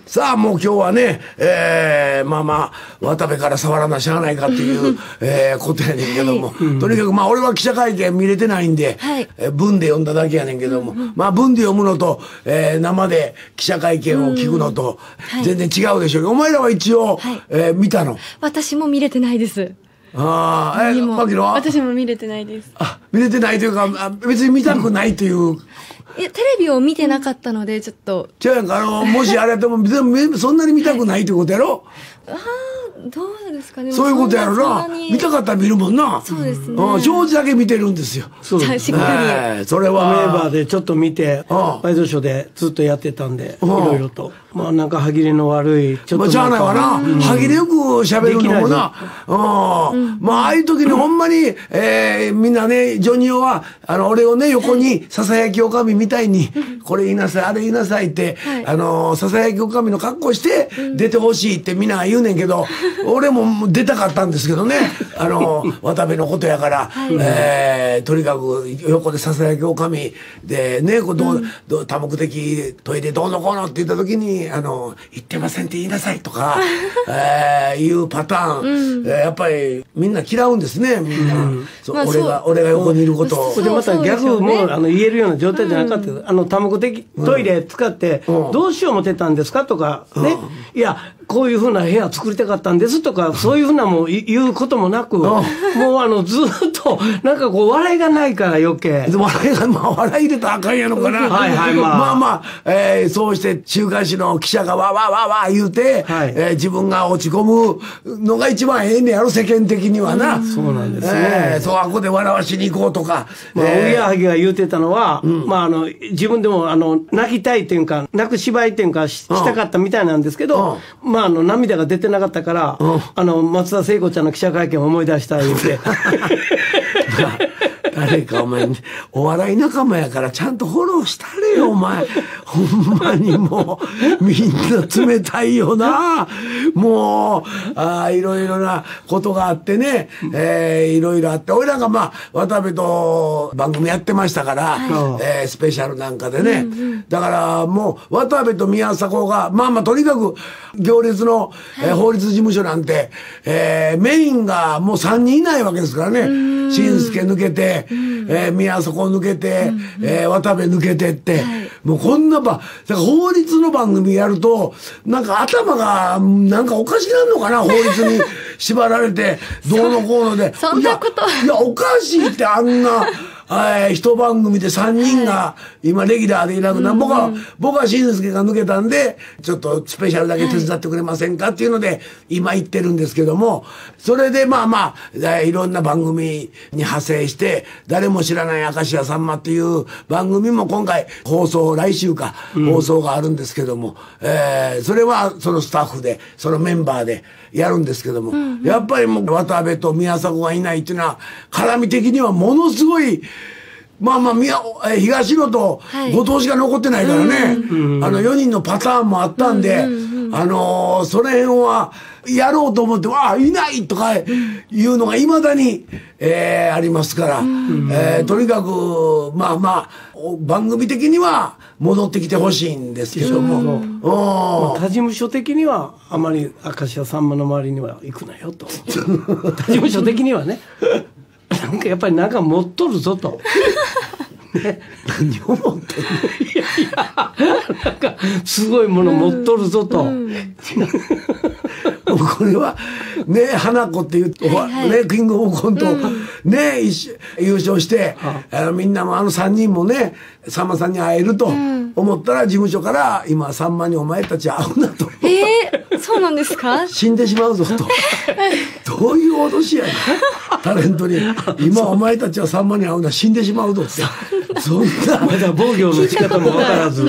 さあもう今日はね、まあまあ渡部から触らなしゃあないかっていう、ことやねんけども、とにかくまあ俺は記者会見見れてないんで、文で読んだだけやねんけども、まあ文で読むのと、生で記者会見を聞くのと、全然違うでしょうけど、お前らは一応、見たの？ 私も見れてないです。 ああ、牧野は？ 私も見れてないです。 あ、見れてないというか、別に見たくないという。 いや、テレビを見てなかったので、ちょっと。 違うやんか、もしあれやっても、そんなに見たくないということやろ？ ああ、どうですかね。 そういうことやろな。見たかったら見るもんな。 そうですね。 正直だけ見てるんですよ。 そうです。 しっかり。 それは。 メンバーでちょっと見て、ワイドショーでずっとやってたんで、いろいろと。まあなんか歯切れの悪い、ちょっと。 まあ、しゃあないわな。歯切れよく喋るのもな。まあ、ああいう時にほんまに、みんなね、ジョニオは、俺をね、横に、ささやきおかみみたいに、これ言いなさい、あれ言いなさいって、ささやきおかみの格好して、出てほしいってみんな言うねんけど、俺も出たかったんですけどね、渡部のことやから、とにかく横でささやきおかみでね、多目的トイレどうのこうのって言った時に、言ってませんって言いなさいとか、いうパターン、やっぱりみんな嫌うんですね、みんな。俺が横にいることを。 で、また逆も言えるような状態じゃなかった。多目的トイレ使って、どうしよう思ってたんですかとか、ね。いや、こういうふうな部屋作りたかったんですとか、そういうふうなもん言うこともなく、もうずっと、なんかこう、笑いがないから余計。 笑い入れたらあかんやのかな。まあまあ、そうして週刊誌の記者がわわわわ言うて、自分が落ち込むのが一番ええねやろ、世間的にはな。 そうなんですね。 そう、あこで笑わしに行こうとか。 おぎやはぎが言うてたのは、まあ自分でも泣きたいっていうか、泣く芝居っていうかしたかったみたいなんですけど、まあ涙が出てなかったから、松田聖子ちゃんの記者会見を思い出した言うて。 誰かお前、お笑い仲間やからちゃんとフォローしたれよ、お前。ほんまにもう、みんな冷たいよな。もう、いろいろなことがあってね、いろいろあって、俺なんかまあ、渡部と番組やってましたから、スペシャルなんかでね。だからもう、渡部と宮迫が、まあまあ、とにかく、行列の、法律事務所なんて、メインがもう3人いないわけですからね。紳助抜けて、宮迫抜けて、渡部抜けてって、もうこんなだから法律の番組やると、なんか頭が、なんかおかしなのかな、法律に縛られて、どうのこうので。 そんなこと。 いや、おかしいってあんな、一番組で3人が今レギュラーでいなくなる。僕は紳助が抜けたんで、ちょっとスペシャルだけ手伝ってくれませんかっていうので、今行ってるんですけども、それでまあまあ、いろんな番組に派生して、誰も知らない明石家さんまっていう番組も今回来週か、放送があるんですけども、それはそのスタッフで、そのメンバーでやるんですけども、やっぱりもう渡部と宮迫がいないっていうのは、絡み的にはものすごい、まあまあ、東野と後藤しか残ってないからね、4人のパターンもあったんで、その辺は、やろうと思って、いないとかいうのが未だに、ありますから、とにかく、まあまあ、番組的には戻ってきてほしいんですけども。 他事務所的には、あまり明石家さんまの周りには行くなよと。他事務所的にはね。なんかやっぱりなんか持っとるぞと。ね、 何を持ってんの？ いや、なんかすごいもの持っとるぞと。 これはね、花子っていう、ね、キングオブコント、ね、優勝して、みんなも3人もね、さんまさんに会えると思ったら、事務所から今さんまにお前たち会うなと。 そうなんですか？ 死んでしまうぞと。どういう脅しやねん。タレントに。今お前たちはさんまに会うな、死んでしまうぞって。そんな。 まだ防御の仕方もわからず。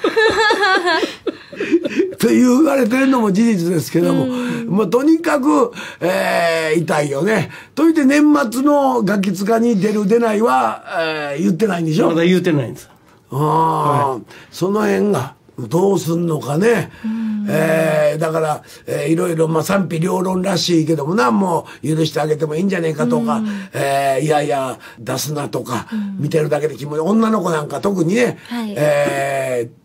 と言われてるのも事実ですけども、もうとにかく、痛いよね。といって年末のガキ使に出る出ないは、言ってないんでしょ？ まだ言ってないんです。 その辺がどうすんのかね。だから、いろいろ、賛否両論らしいけどもな、もう許してあげてもいいんじゃねえかとか、いやいや、出すなとか、見てるだけで気持ち、女の子なんか特にね、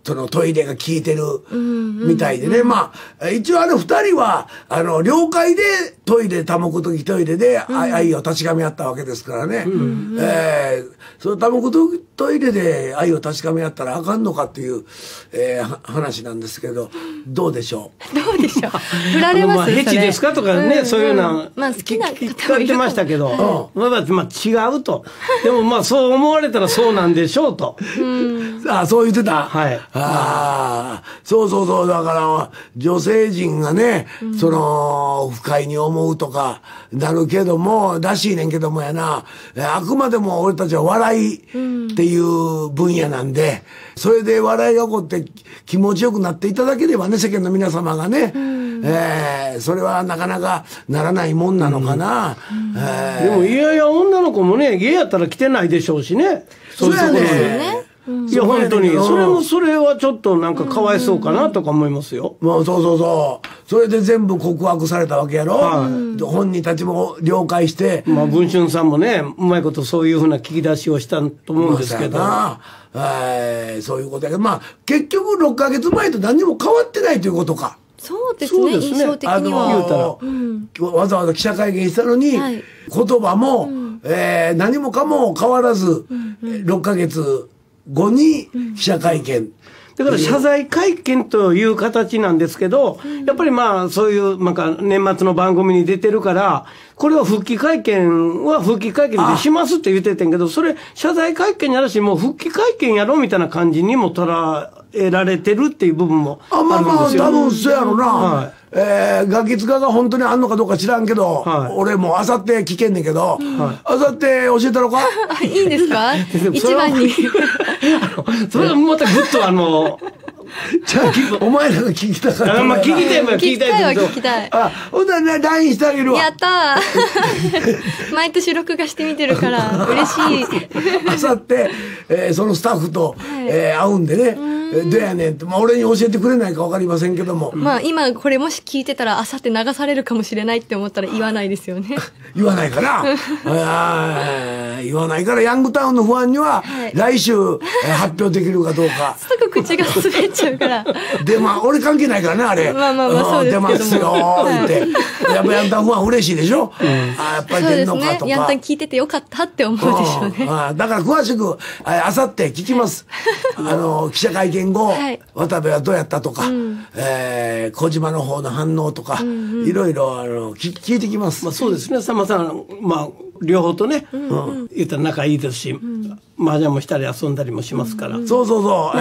そのトイレが効いてるみたいでね。まあ、一応2人は、了解でトイレ、多目的トイレで愛を確かめ合ったわけですからね。その多目的トイレで愛を確かめ合ったらあかんのかっていう、話なんですけど、どうでしょう。どうでしょう。振られますヘチですかとかね、そういうのまあ好きな方聞かれてましたけど、まあ違うと。でもまあそう思われたらそうなんでしょうと。 あ、そう言ってた。 はい。 そうそうそう。だから、女性陣がね、その、不快に思うとか、なるけども、らしいねんけどもやな、あくまでも俺たちは笑いっていう分野なんで、それで笑いが起こって気持ちよくなっていただければね、世間の皆様がね、それはなかなかならないもんなのかな。 でも、いやいや、女の子もね、家やったら来てないでしょうしね。 そうやね。 いや、本当に。それはちょっとなんかかわいそうかなとか思いますよ。 もうそうそうそう。それで全部告白されたわけやろ。本人たちも了解して。 まあ、文春さんもね、うまいことそういうふうな聞き出しをしたと思うんですけど。 そういうことやけど、まあ、結局6ヶ月前と何も変わってないということか。 そうですね、印象的には。 言うたら。 わざわざ記者会見したのに、言葉も、何もかも変わらず、6ヶ月後に記者会見。 だから謝罪会見という形なんですけど、やっぱりまあそういうなんか年末の番組に出てるから、これは復帰会見は復帰会見でしますって言っててんけど、それ謝罪会見やらし、もう復帰会見やろみたいな感じにも捉えられてるっていう部分もあるんですよ。 まあまあ多分そうやろな。ガキ使が本当にあんのかどうか知らんけど、俺もうあさって聞けんねんけど、あさって教えたのかいいんですか一番に。 それはまたぐっとじゃあ、お前らが聞きたかった。 まあ聞きたいは聞きたいは聞きたい。 ほんなら LINE してあげるわ。 やったー。毎年録画して見てるから、嬉しい。 あさって、そのスタッフと、会うんでね。どうやねんって、まあ俺に教えてくれないか分かりませんけども。 まあ今これもし聞いてたら、あさって流されるかもしれないって思ったら言わないですよね。 言わないかな。言わないから、ヤングタウンの不安には、来週、発表できるかどうか。 すぐ口が滑っちゃうから。 で、まあ俺関係ないからね、あれ。 まあまあまあそうですけども。 出ますよ、言って。やっぱヤンタン不安嬉しいでしょ。やっぱり出んのかとか。そうですね。 ヤンタン聞いててよかったって思うでしょうね。 だから詳しく、あさって聞きます。記者会見後、渡部はどうやったとか、小島の方の反応とか、いろいろ聞いてきます。 まあそうですね、さんまさん、まあ両方とね、言ったら仲いいですし、麻雀もしたり遊んだりもしますから。 そうそうそう、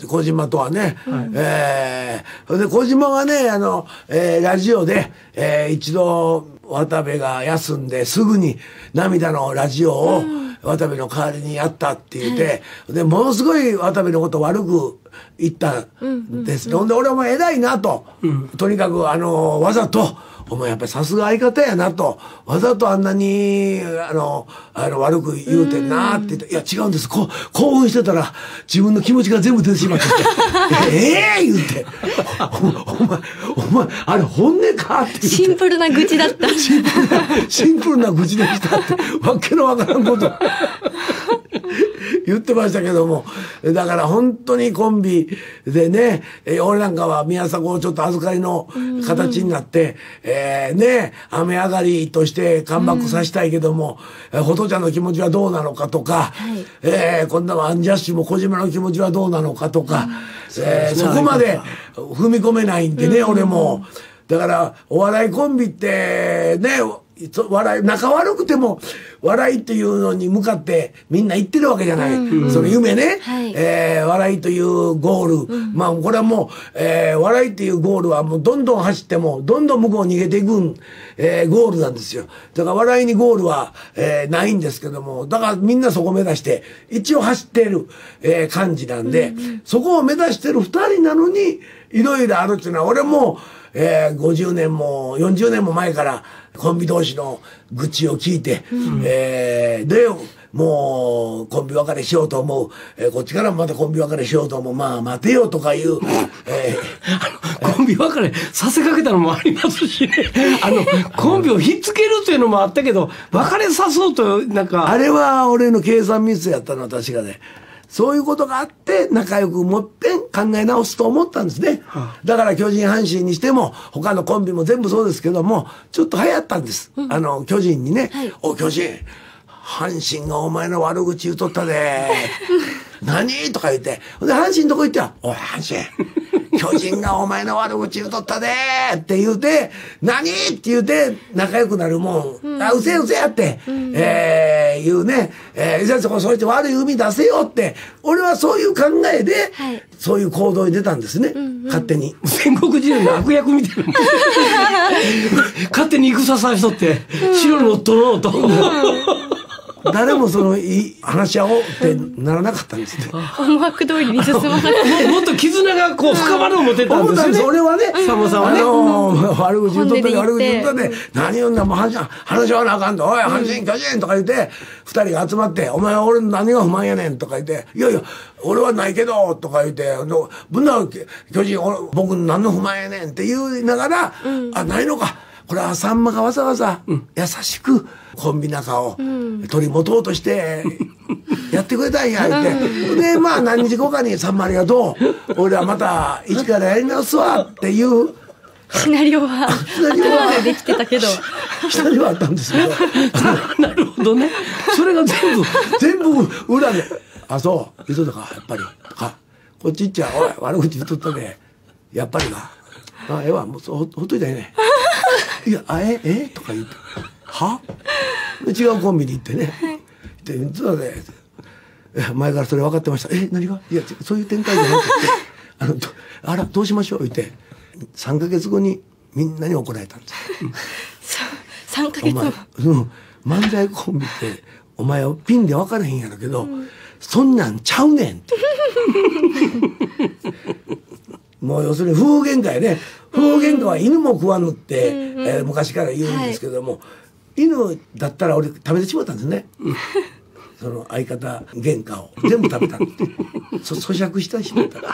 小島とはね、で小島はね、ラジオで、一度渡部が休んですぐに涙のラジオを渡部の代わりにやったって言って、でものすごい渡部のこと悪く言ったんです。ほんで俺はもう偉いなと、とにかくわざとお前やっぱりさすが相方やなと、わざとあんなに悪く言うてんなって言って、いや違うんです、興奮してたら自分の気持ちが全部出てしまって言ってお前あれ本音かって言って、 シンプルな愚痴だった。 シンプルな愚痴でしたってわけのわからんこと言ってましたけども、だから本当にコンビでね、俺なんかは宮迫をちょっと預かりの形になって、ね、雨上がりとしてカムバックさせたいけども、ホトちゃんの気持ちはどうなのかとか、こんなアンジャッシュも小島の気持ちはどうなのかとか、そこまで踏み込めないんでね、俺も。だからお笑いコンビってね、仲悪くても笑いっていうのに向かってみんな言ってるわけじゃない、その夢ね、笑いというゴール、まあこれはもう、笑いっていうゴールはもうどんどん走ってもどんどん向こうに逃げていくゴールなんですよ。だから笑いにゴールは、ないんですけども、だからみんなそこ目指して一応走っている、感じなんで、そこを目指してる2人なのにいろいろあるっていうのは、俺も50年も40年も前からコンビ同士の愚痴を聞いて、でもうコンビ別れしようと思う、こっちからもまたコンビ別れしようと思う、まあ待てよとかいう、 コンビ別れさせかけたのもありますしね、コンビをひっつけるっていうのもあったけど、別れさそうとなんかあれは俺の計算ミスやったのは確かで、 そういうことがあって仲良くもっぺん考え直すと思ったんですね。だから巨人阪神にしても他のコンビも全部そうですけどもちょっと流行ったんです。巨人にね、お巨人阪神がお前の悪口言うとったで何とか言って、で阪神のとこ行ってはおい阪神巨人がお前の悪口言うとったでって言うて何って言うて仲良くなるもん、あうせうせやって、言うね、そういって悪い海出せよって俺はそういう考えで、そういう行動に出たんですね、勝手に。 戦国時代の悪役みたいな勝手に戦させとって城に乗っ取ろうと誰も話し合おうってならなかったんですね。 思惑通りに進まなくてもっと絆がこう深まる思ってたんですよね。 俺はね、 さんまさんはね、 悪口言うとったで悪口言うとったで何言うんだもう話し合わなあかんと、おい阪神巨人とか言って2人が集まってお前は俺の何が不満やねんとか言っていやいや俺はないけどとか言ってぶんな巨人僕何の不満やねんって言いながら、あないのかこれはさんまがわざわざ優しくコンビ仲を取り持とうとしてやってくれたんやってでまあ何日後かに「さんまありがとう俺はまた一からやり直すわ」っていうシナリオは頭でできてたけどシナリオはあったんですけどなるほどね。それが全部裏で「あそう言うとったかやっぱりかこっち行っちゃおい悪口言っとったでやっぱりかあええわもうほっといたらええねいやとか言ってはで違うコンビに行ってねで実はね前からそれ分かってました何がいやそういう展開じゃなくてあらどうしましょう言って3ヶ月後にみんなに怒られたんです 3ヶ月も漫才コンビってお前はピンで分からへんやろけど、そんなんちゃうねんってもう要するに夫婦喧嘩やね。夫婦喧嘩は犬も食わぬって、昔から言うんですけども、犬だったら俺食べてしまったんですね。その相方喧嘩を全部食べたんで咀嚼してしまった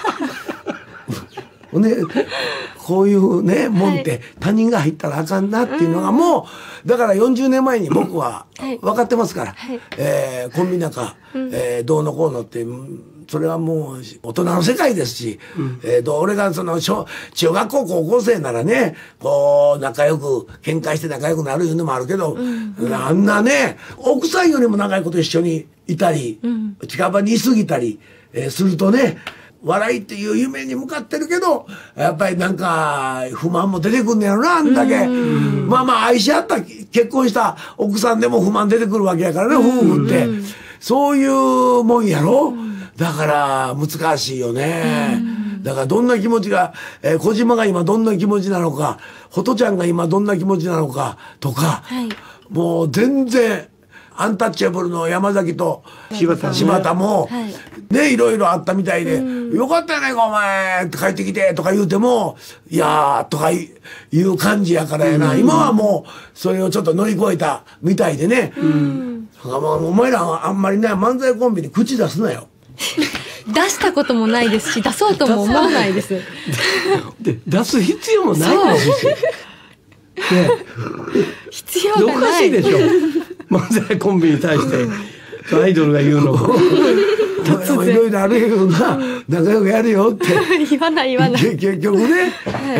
ほんでこういうねもんって他人が入ったらあかんなっていうのがもうだから40年前に僕は分かってますから、コンビ仲、どうのこうのってそれはもう大人の世界ですし、俺が中学校高校生ならねこう仲良く喧嘩して仲良くなるいうのもあるけど、あんなね奥さんよりも長いこと一緒にいたり、近場にいすぎたり、するとね笑いっていう夢に向かってるけどやっぱりなんか不満も出てくんねやろなあんだけ。まあ愛し合った結婚した奥さんでも不満出てくるわけやからね夫婦ってそういうもんやろ。だから難しいよね。だからどんな気持ちが、小島が今どんな気持ちなのかホトちゃんが今どんな気持ちなのかとか、もう全然アンタッチャブルの山崎と柴田も、ねいろいろあったみたいで「よかったやないかお前」って帰ってきてとか言うても「いやー」とかいう感じやからやな。今はもうそれをちょっと乗り越えたみたいでね。お前らあんまりね漫才コンビに口出すなよ。 出したこともないですし出そうとも思わないですで出す必要もないですし、 必要がない。 おかしいでしょ漫才コンビに対してアイドルが言うのもいろいろあるよな仲良くやるよって言わない結局ね、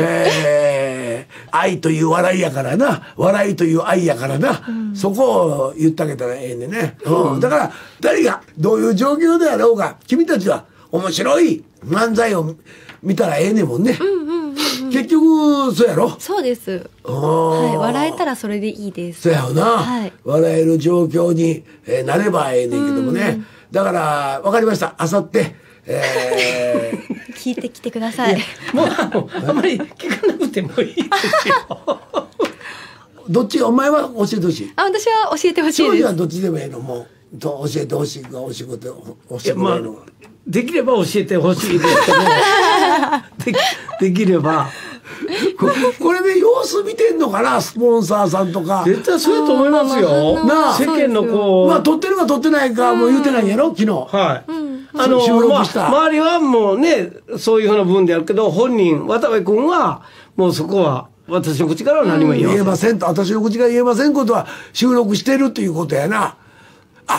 愛という笑いやからな笑いという愛やからな、そこを言ってあげたらええねんね、だから誰がどういう状況であろうが君たちは面白い漫才を見たらええねんもんね、結局そうやろ。 そうです、笑えたらそれでいいです。 そうやよな、笑える状況になればええねんけどもね、だから分かりましたあさって聞いてきてください。 もうあんまり聞かなくてもいいですよどっちお前は教えてほしい。 私は教えてほしいです。 庄司はどっちでもいいのもう教えてほしいかお仕事教えてもらえるの、 できれば教えてほしいですけどできればこれで様子見てんのかなスポンサーさんとか。 絶対そうやと思いますよ。 なあ世間のこうまあ撮ってるか撮ってないかもう言ってないんやろ昨日。収録した、 周りはもうねそういうふうな部分であるけど本人渡部君はもうそこは私の口からは何も言えませんと。私の口から言えませんことは収録してるっていうことやな。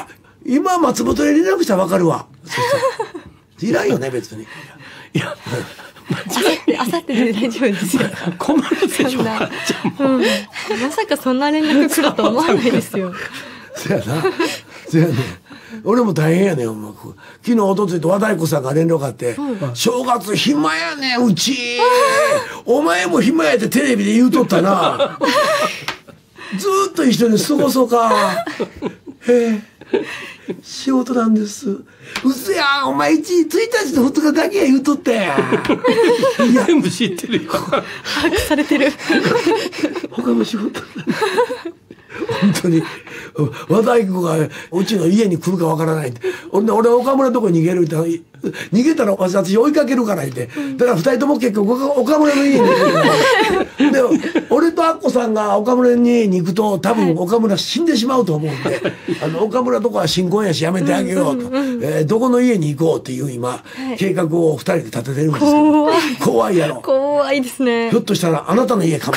今松本に連絡したら分かるわ。そしたらいらんよね別に。 いやあさってで大丈夫ですよ。 困るでしょ。 まさかそんな連絡来ると思わないですよ。 そやな。そやね。俺も大変やねん。昨日おとついと和太鼓さんが連絡があって、正月暇やねんうち。お前も暇やってテレビで言うとったな。ずーっと一緒に過ごそうか。へえ、仕事なんです。うそやん、お前1日と2日だけや言うとったやん。 全部知ってるよ。 把握されてる。 他の仕事本当に和太鼓がうちの家に来るかわからないって。ほんで俺岡村のとこに逃げるって逃げたら私追いかけるから言って、だから2人とも結局岡村の家に行くで俺とアッコさんが岡村の家に行くと多分岡村死んでしまうと思うんで、岡村とこは新婚やしやめてあげようと、どこの家に行こうっていう今、計画を2人で立ててるんですよ。怖いやろ。 怖いですね。 ひょっとしたらあなたの家かも。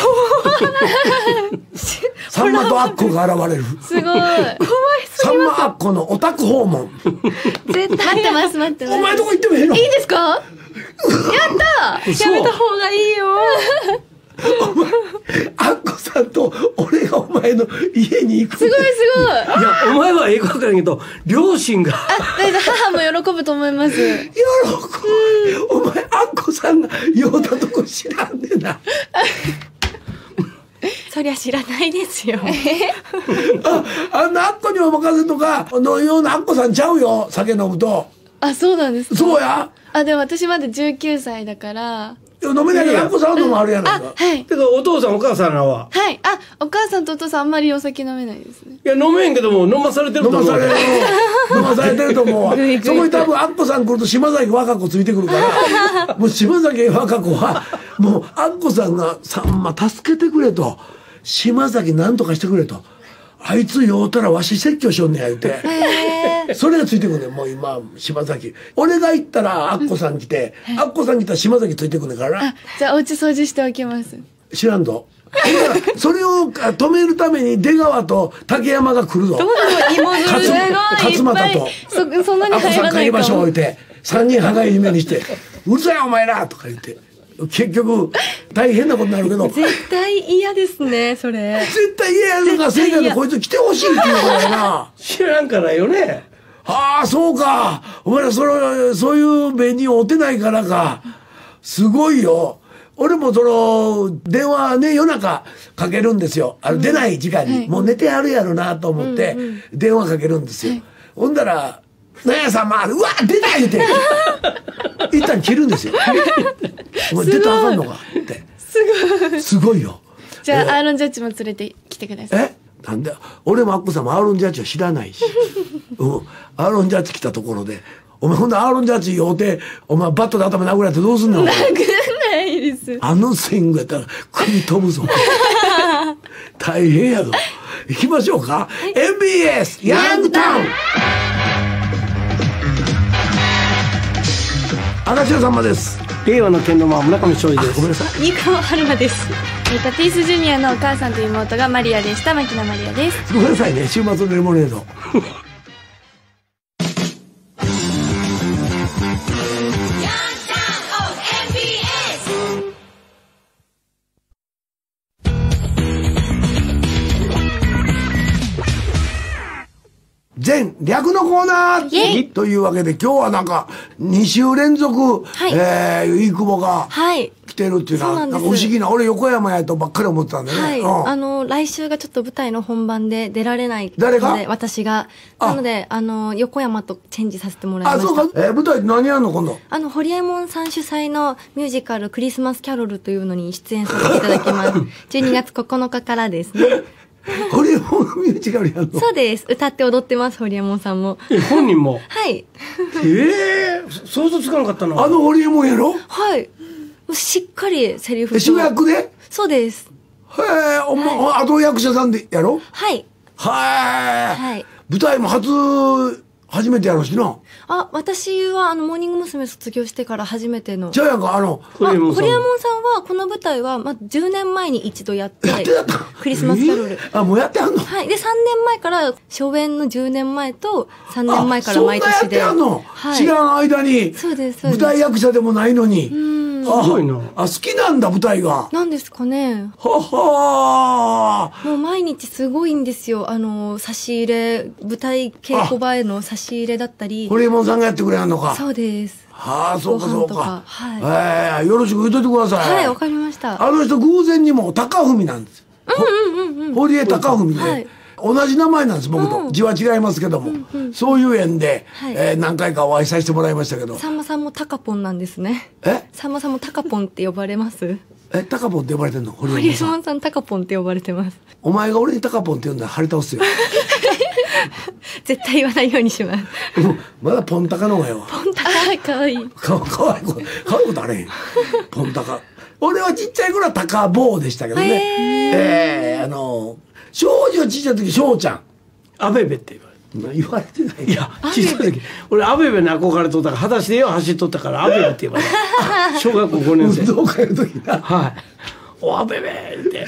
さんまとアッコが現れる。 すごい。怖いすさんぎままアッコのお宅訪問。 す。絶対。待ってます待ってます。 お前どこ行ってもええの？ いいですか？やったー。やめた方がいいよ。 お前アッコさんと俺がお前の家に行く。 すごいすごい。 いやお前は英語だけど両親が。 だいたい母も喜ぶと思います。 喜ぶ。お前アッコさんが用だとこ知らんねんな。 そりゃ知らないですよ。 あんなアッコにお任せとかのようなアッコさんちゃうよ。酒飲むと。 あ、そうなんですか。 そうや。 でも私まだ19歳だから。 飲めないけどアッコさんのもあるやないか。 はい。 てかお父さんお母さんらは。 はい。お母さんとお父さんあんまりお酒飲めないですね。 いや飲めへんけども飲まされてると思う。 飲まされてると思うわ。そこに多分アッコさん来ると島崎和歌子ついてくるからもう島崎和歌子はもうアッコさんが「さんま助けてくれ」と「島崎なんとかしてくれ」と「あいつ酔うたらわし説教しよんねや」言うてそれがついてくるねん。もう今島崎俺が行ったらアッコさん来て、アッコさん来たら島崎ついてくるねんからな。 じゃあお家掃除しておきます。 知らんぞ。それを止めるために出川と竹山が来るぞ。勝俣とそんなにアッコさん帰入らないかもりましょう言うて3人羽交い締めにして「うるさいお前ら!」とか言って結局大変なことになるけど絶対嫌ですねそれ。 絶対嫌やるからせいかでこいつ来てほしいって言うからやな。 知らんからよね。 ああそうかお前らそういう目に遭ってないからか。すごいよ。俺も電話ね夜中かけるんですよ。出ない時間に、もう寝てはるやろなと思って電話かけるんですよ。ほんだら「何やさんまうわ出た!」言うて一旦切るんですよ。お前出たらあかんのかってすごいよ。 じゃあアーロン・ジャッジも連れてきてください。 なんで俺もアッコさんもアーロン・ジャッジは知らないし、アーロン・ジャッジ来たところでお前ほんでアーロン・ジャッジ酔うてお前バットで頭殴られてどうすんの。 殴らないです。 あのスイングやったら首飛ぶぞ。大変やぞ。行きましょうか、MBS ヤングタウン。荒城さんまです。 令和の剣の間村上昌司です。 ごめんなさい。 新川春菜です。 タティスジュニアのお母さんと妹がマリアでした。牧野マリアです。 ごめんなさいね。週末のレモネード。全略のコーナーというわけで今日はなんか2週連続、ゆいくぼが来てるっていうのはなんか不思議な。俺横山やとばっかり思ってたんでね。 はい、来週がちょっと舞台の本番で出られないので誰が私がなので横山とチェンジさせてもらいました。 あ、そうか。舞台何やんの今度。 ホリエモンさん主催のミュージカルクリスマスキャロルというのに出演させていただきます。12月9日からですね。 ホリエモンのミュージカルやんの。 そうです。歌って踊ってます、ホリエモンさんも。 本人も。 はい。 想像つかなかったな。 ホリエモンやろ。 はい。しっかりセリフ。 主役で。 そうです。 あと役者さんでやろ。 はい。 はい。舞台も初めてやろうしな。 私はモーニング娘。卒業してから初めての。 じゃあやんかホリエモンさんは、この舞台は、10年前に一度やって、 やってたクリスマスキャロル。 あ、もうやってはんの？ はい。で、3年前から、初演の10年前と、3年前から毎年で。 そんなやってはんの？ はい。 知らん間に。 そうです、そうです。 舞台役者でもないのに。 すごいな。 好きなんだ、舞台が。 なんですかね。 ははー。 もう毎日すごいんですよ。差し入れ、舞台稽古場への差し入れだったり。 ホリエモンさんがやってくれはんのか。 そうです。 はあ、そうかそうか。 はい。 よろしく言うといてください。 はい、わかりました。 あの人偶然にも高文なんですよ。堀江貴文で、はい、同じ名前なんです僕と、字は違いますけども、そういう縁で、はい、何回かお会いさせてもらいましたけど。 さんまさんもタカポンなんですね。さんまさんもタカポンって呼ばれます？ タカポンって呼ばれてんの？ 堀江さんタカポンって呼ばれてます。 お前が俺にタカポンって呼んだら張り倒すよ。 絶対言わないようにします。 まだポンタカの方がよ。 ポンタカかわいい。 かわいいことあれへん。ポンタカ。俺はちっちゃい頃はタカボーでしたけどね。少女ちっちゃい時翔ちゃん。 アベベって言われてない。 いや、小さい時俺アベベに憧れとったから裸足でよ走っとったからアベベって言われた。小学校5年生。 運動会の時な。 はい。おアベベって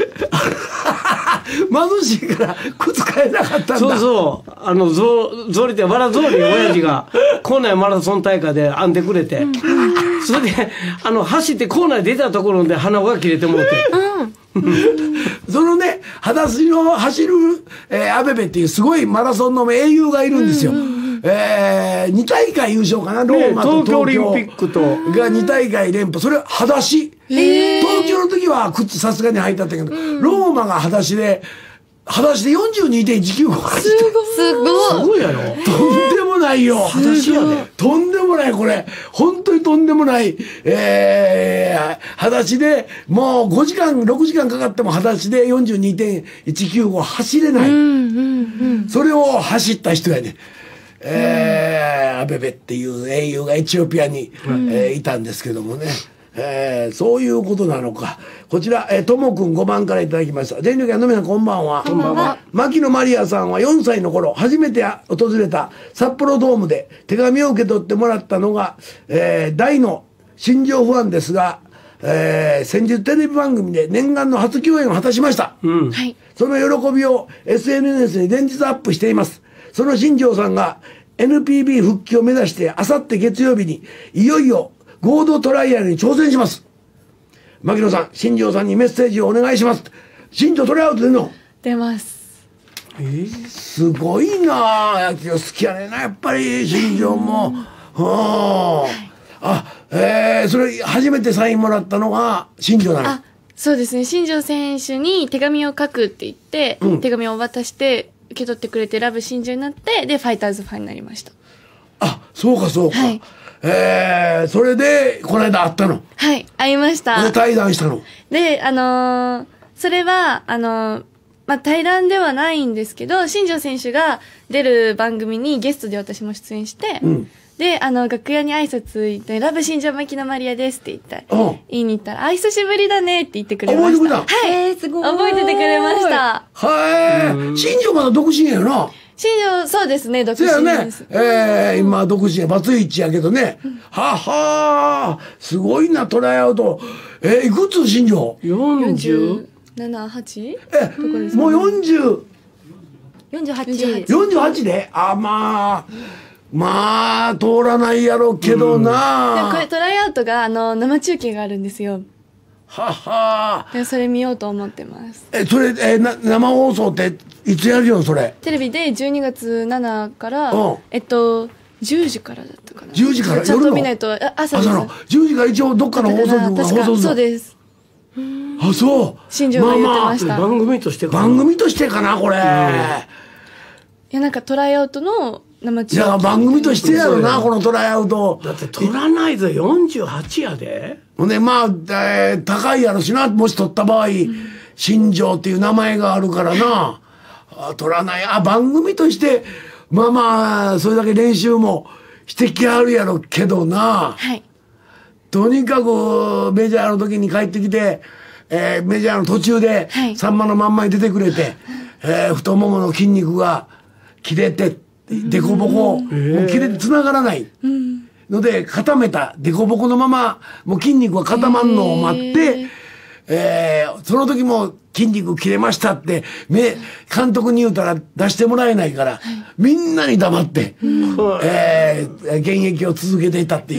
貧しいから靴買えなかったんだ。 そうそう草履ってわら草履親父が校内マラソン大会で編んでくれて、それで走って校内出たところで鼻緒が切れてもうて、 そのね裸足の走るアベベっていうすごいマラソンの英雄がいるんですよ。2大会優勝かな、ローマと東京オリンピックとが2大会連覇。それは裸足。東京の時は靴さすがに履いたんだけど、ローマが裸足で 42.195 走ってすごいやろ。 とんでもないよ。 裸足やで。 とんでもない、これ本当にとんでもない、裸足でもう5時間6時間かかっても裸足で 42.195 走れない、それを走った人やね。アベベっていう英雄がエチオピアに、いたんですけどもね、そういうことなのか。こちらともくん5番からいただきました。電力屋の皆さんこんばんは。こんばんは。牧野マリアさんは4歳の頃初めて訪れた札幌ドームで手紙を受け取ってもらったのが、大の新庄ファンですが、先日テレビ番組で念願の初共演を果たしました、その喜びを SNS に連日アップしています。その新庄さんが NPB 復帰を目指してあさって月曜日にいよいよ合同トライアルに挑戦します。牧野さん、新庄さんにメッセージをお願いします。新庄トライアウト出るの？ 出ます。 すごいな、野球好きやねんなやっぱり新庄も。それ初めてサインもらったのが新庄なの？ そうですね。新庄選手に手紙を書くって言って、手紙を渡して受け取ってくれてラブ新庄になって、でファイターズファンになりました。 そうかそうか。それでこの間会ったの？はい、 会いました。 で対談したの？でそれは対談ではないんですけど、新庄選手が出る番組にゲストで私も出演して、で楽屋に挨拶行って「ラブ新庄牧野マリアです」って言いに行ったら「久しぶりだね」って言ってくれました。 覚えてくれた？ はい、すごい覚えててくれました。 新庄まだ独身やな。 新庄、そうですね、独身です。 今独身やバツイチやけどね。すごいなトライアウト。いくつ新庄 ？47、8？ もう 48 で通らないやろうけどな。 でもこれトライアウトが生中継があるんですよ。でそれ見ようと思ってます。 それ生放送っていつやるよそれ？ テレビで12月7から10時からだったかな。 10時からちゃんと見ないと。朝の 10時から一応どっかの放送局が放送するの？ そうです。 そう新庄が言ってました。 番組としてかなこれ。 いやなんかトライアウトの生中継。 いや番組としてやろなこのトライアウト。 だって取らないぞ48やで。 ほんで高いやろしな、もし取った場合、新庄っていう名前があるからな。取らない。番組としてそれだけ練習もしてきはるやろけどな。とにかくメジャーの時に帰ってきて、メジャーの途中でさんまのまんまに出てくれて、太ももの筋肉が切れてデコボコ切れて繋がらない、 ので固めた凸凹のままもう筋肉が固まんのを待って、その時も筋肉切れましたって監督に言うたら出してもらえないから、みんなに黙って、現役を続けていたっていう、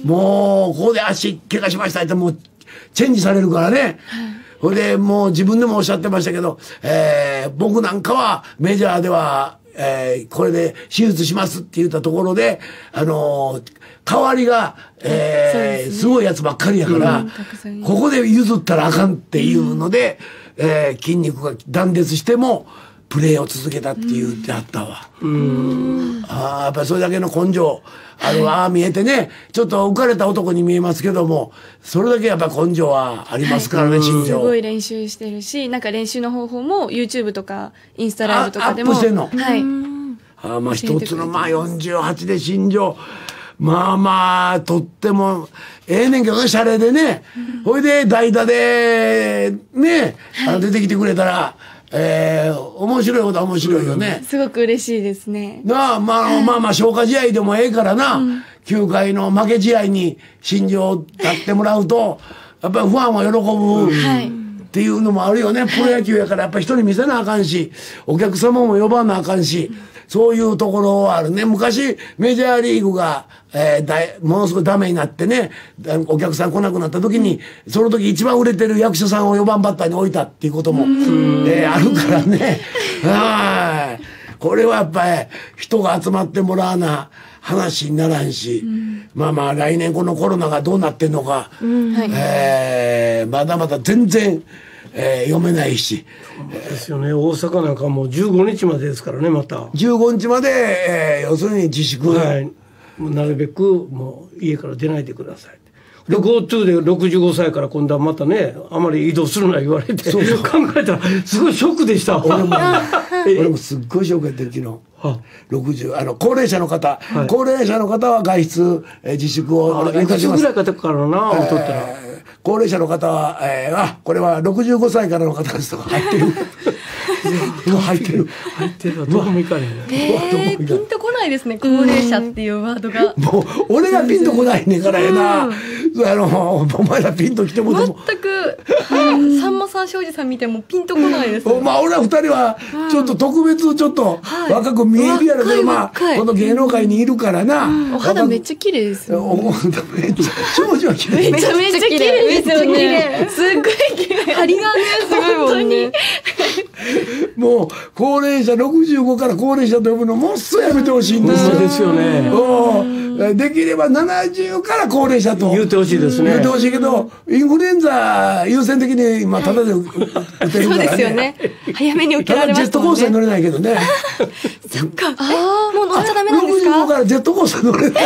もうここで足怪我しましたってもうチェンジされるからね。それでもう自分でもおっしゃってましたけど、僕なんかはメジャーではこれで手術しますって言ったところで、代わりが、すごいやつばっかりやから、ここで譲ったらあかんっていうので、筋肉が断裂しても、プレーを続けたって言ってあったわ。やっぱりそれだけの根性、見えてね、ちょっと浮かれた男に見えますけども、それだけやっぱ根性はありますからね、新庄。 すごい練習してるし、なんか練習の方法も YouTube とかインスタライブとかでも。 アップしてんの？ はい。 一つの48で新庄。とっても、ねんけどね、シャレでね。ほいで、代打で、ね、出てきてくれたら、面白いことは面白いよね。 すごく嬉しいですね。 消化試合でもええからな、9回の負け試合に新庄を立ってもらうと、やっぱりファンは喜ぶ。っていうのもあるよね。プロ野球やからやっぱり人に見せなあかんし、お客様も呼ばなあかんし、そういうところはあるね。昔、メジャーリーグが、ものすごいダメになってね、お客さん来なくなった時に、その時一番売れてる役者さんを4番バッターに置いたっていうことも、あるからね。これはやっぱり人が集まってもらわな話にならんし、来年このコロナがどうなってんのか、まだまだ全然、読めないし。 ですよね。大阪なんかもう15日までですからね、また。 15日まで、要するに自粛。 はい。なるべくもう家から出ないでください。で、GoTo で65歳から今度はまたね、あまり移動するな言われて、考えたらすごいショックでした。 俺もすっごいショックやってる昨日。60、高齢者の方、高齢者の方は外出、自粛をお願いいたします。 いくつぐらいかからな、取ったら。 高齢者の方は、これは65歳からの方ですとか入ってる。入ってる。 どこも行かねえ。ピンとこないですね、高齢者っていうワードが。 もう、俺がピンとこないねんからやな。お前らピンと来ても全く、さんまさん、庄司さん見てもピンとこないです。 俺ら二人は、ちょっと特別ちょっと若く見えるやろけど、この芸能界にいるからな。 お肌めっちゃ綺麗ですよ。 めっちゃ、庄司は綺麗。 めちゃめちゃ綺麗ですよね。すっごい綺麗。 張りがね、すごいもんね。 もう、高齢者65から高齢者と呼ぶのもっそやめてほしいんですよ。 そうですよね。 できれば70から高齢者と。 言ってほしいですね。 言ってほしいけど、インフルエンザ優先的に今、ただで打てるからね。 そうですよね。早めに受けられますもんね。 ジェットコースター乗れないけどね。 そっか。もう乗っちゃダメなんですか ？65からジェットコースター乗れない。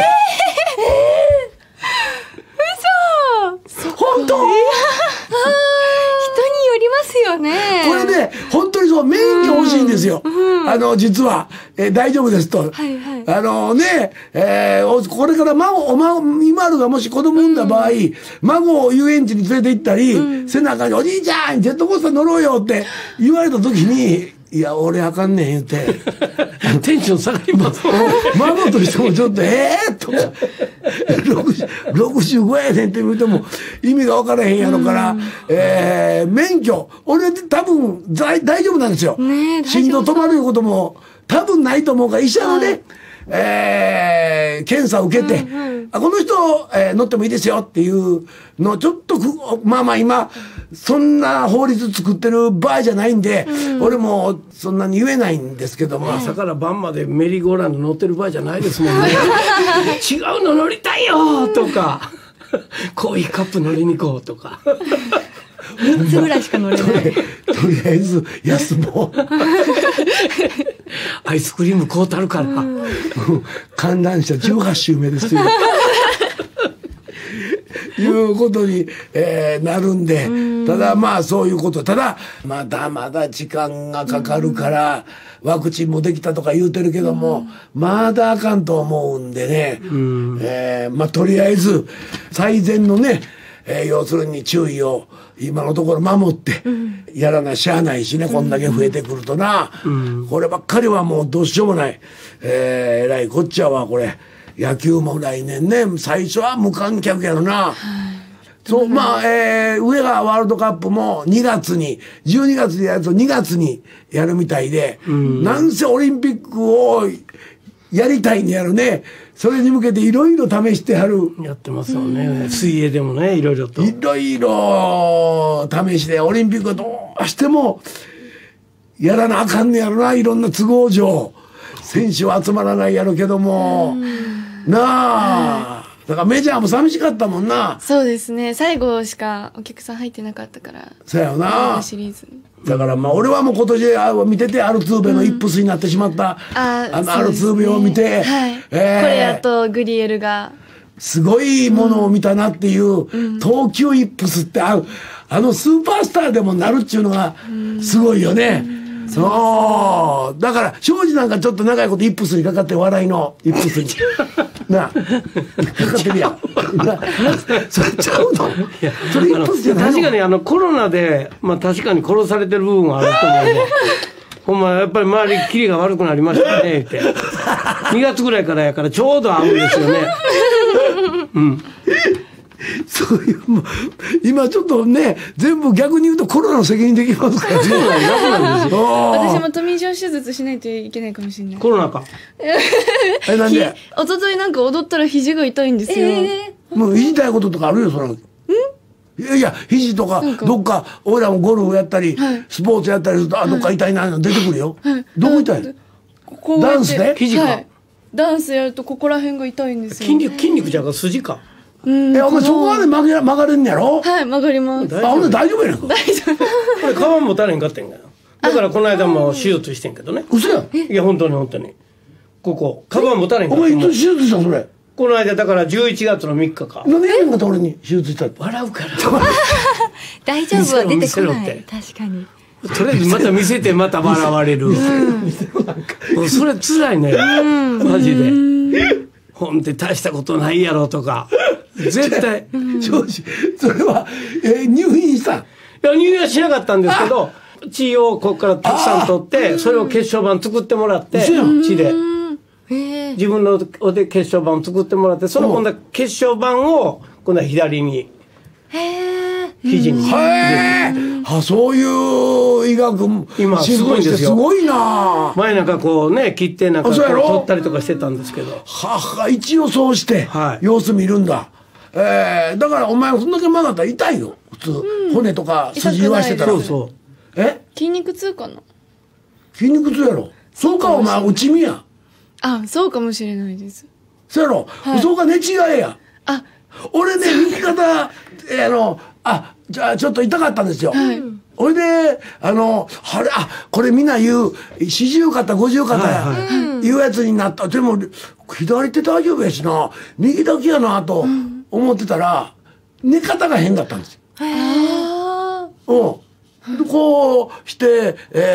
嘘！ 本当？ 人によりますよね。 これね、本当にそう、免許欲しいんですよ。実は、大丈夫ですと。これから今あるがもし子供産んだ場合、孫を遊園地に連れて行ったり、背中におじいちゃん、ジェットコースター乗ろうよって言われた時に、いや、俺あかんねん言って。 テンション下がります。 孫としてもちょっと、とか、65やねんって見ても意味が分からへんやろから、免許、俺多分大丈夫なんですよ。心臓止まることも多分ないと思うから、医者のね、検査を受けて、この人、乗ってもいいですよっていうのをちょっと今そんな法律作ってる場合じゃないんで、俺もそんなに言えないんですけども、 朝から晩までメリーゴーランド乗ってる場合じゃないですもんね。違うの乗りたいよとかコーヒーカップ乗りに行こうとか 3つぐらいしか乗れない。 とりあえず休もう。 アイスクリーム買うたるから。 観覧車18周目ですよ。いうことに、なるんで、ただそういうこと、ただまだまだ時間がかかるから、ワクチンもできたとか言うてるけども、まだあかんと思うんでね、とりあえず最善のね、要するに注意を今のところ守ってやらなしゃあないしね、こんだけ増えてくるとな、こればっかりはもうどうしようもない、えらいこっちゃはこれ野球も来年ね、最初は無観客やろな。そう、まあ、上がワールドカップも2月に、12月でやると2月にやるみたいで、なんせオリンピックをやりたいんやろね。それに向けていろいろ試してはる。 やってますよね。水泳でもね、いろいろと。 いろいろ試して、オリンピックはどうしてもやらなあかんねやろな、いろんな都合上。選手は集まらないやろけども。なあ。だからメジャーも寂しかったもんな。 そうですね。最後しかお客さん入ってなかったから。 そうやよな。 シリーズ。 だからまあ俺はもう今年見ててアルツーベのイップスになってしまった、アルツーベを見て、 はい、これやとグリエルがすごいものを見たなっていう、東急イップスってあのスーパースターでもなるっちゅうのがすごいよね。そうだから庄司なんかちょっと長いことイップスにかかって笑いのイップスになかかってるやんそれちゃうのそれイップスじゃないの。 確かにコロナで、まあ、確かに殺されてる部分はあると思うねほんまやっぱり周りキリが悪くなりましたねって2月ぐらいからやからちょうど合うんですよねそういう今ちょっとね全部逆に言うとコロナの責任できますからね。そうなんですよ。私もトミー・ジョン手術しないといけないかもしれない。 コロナか。 なんで？ 一昨日なんか踊ったら肘が痛いんですよ。 もう言いたいこととかあるよそれ。いや肘とかどっか俺らもゴルフやったり、スポーツやったりするとどっか痛いなの出てくるよ。どこ痛いの？ダンスで？ 肘か。 ダンスやるとここら辺が痛いんですよ。 筋肉じゃが筋か。 お前そこまで曲がれんやろ？ はい、曲がります。 ほんで大丈夫やんか。 大丈夫。 これ皮もたれんかってんがよ。だからこの間も手術してんけどね。 嘘やん。 いや本当にここ皮もたれんかお前いつ手術したそれ？ この間だから11月の3日か。 なんでやんかった俺に手術したって。 笑うから大丈夫は出てこな見せろい。確かに。 とりあえずまた見せてまた笑われる。それ辛いね。マジで。ほんで大したことないやろとか。絶対。 正直それは入院した。 いや入院はしなかったんですけど血をここからたくさん取ってそれを血小板作ってもらって血で自分ので血小板を作ってもらってその今度は血小板を今度は左に肘にそういう医学も今すごいんですよ。 すごいな。 前なんかこうね切ってなんかこう取ったりとかしてたんですけど一応そうして様子見るんだ。だからお前そんだけ曲がったら痛いよ普通、骨とか筋言わしてたら。 そう筋肉痛かな。 筋肉痛やろ。そうかお前内身や。 そうかもしれないです。 そうやろ、そうか寝違えや。俺ね右肩じゃあちょっと痛かったんですよ。それでこれみんな言う40肩50肩や、いうやつになった。でも左手大丈夫やしな右だけやなと思ってたら寝方が変だったんですよ。こうして、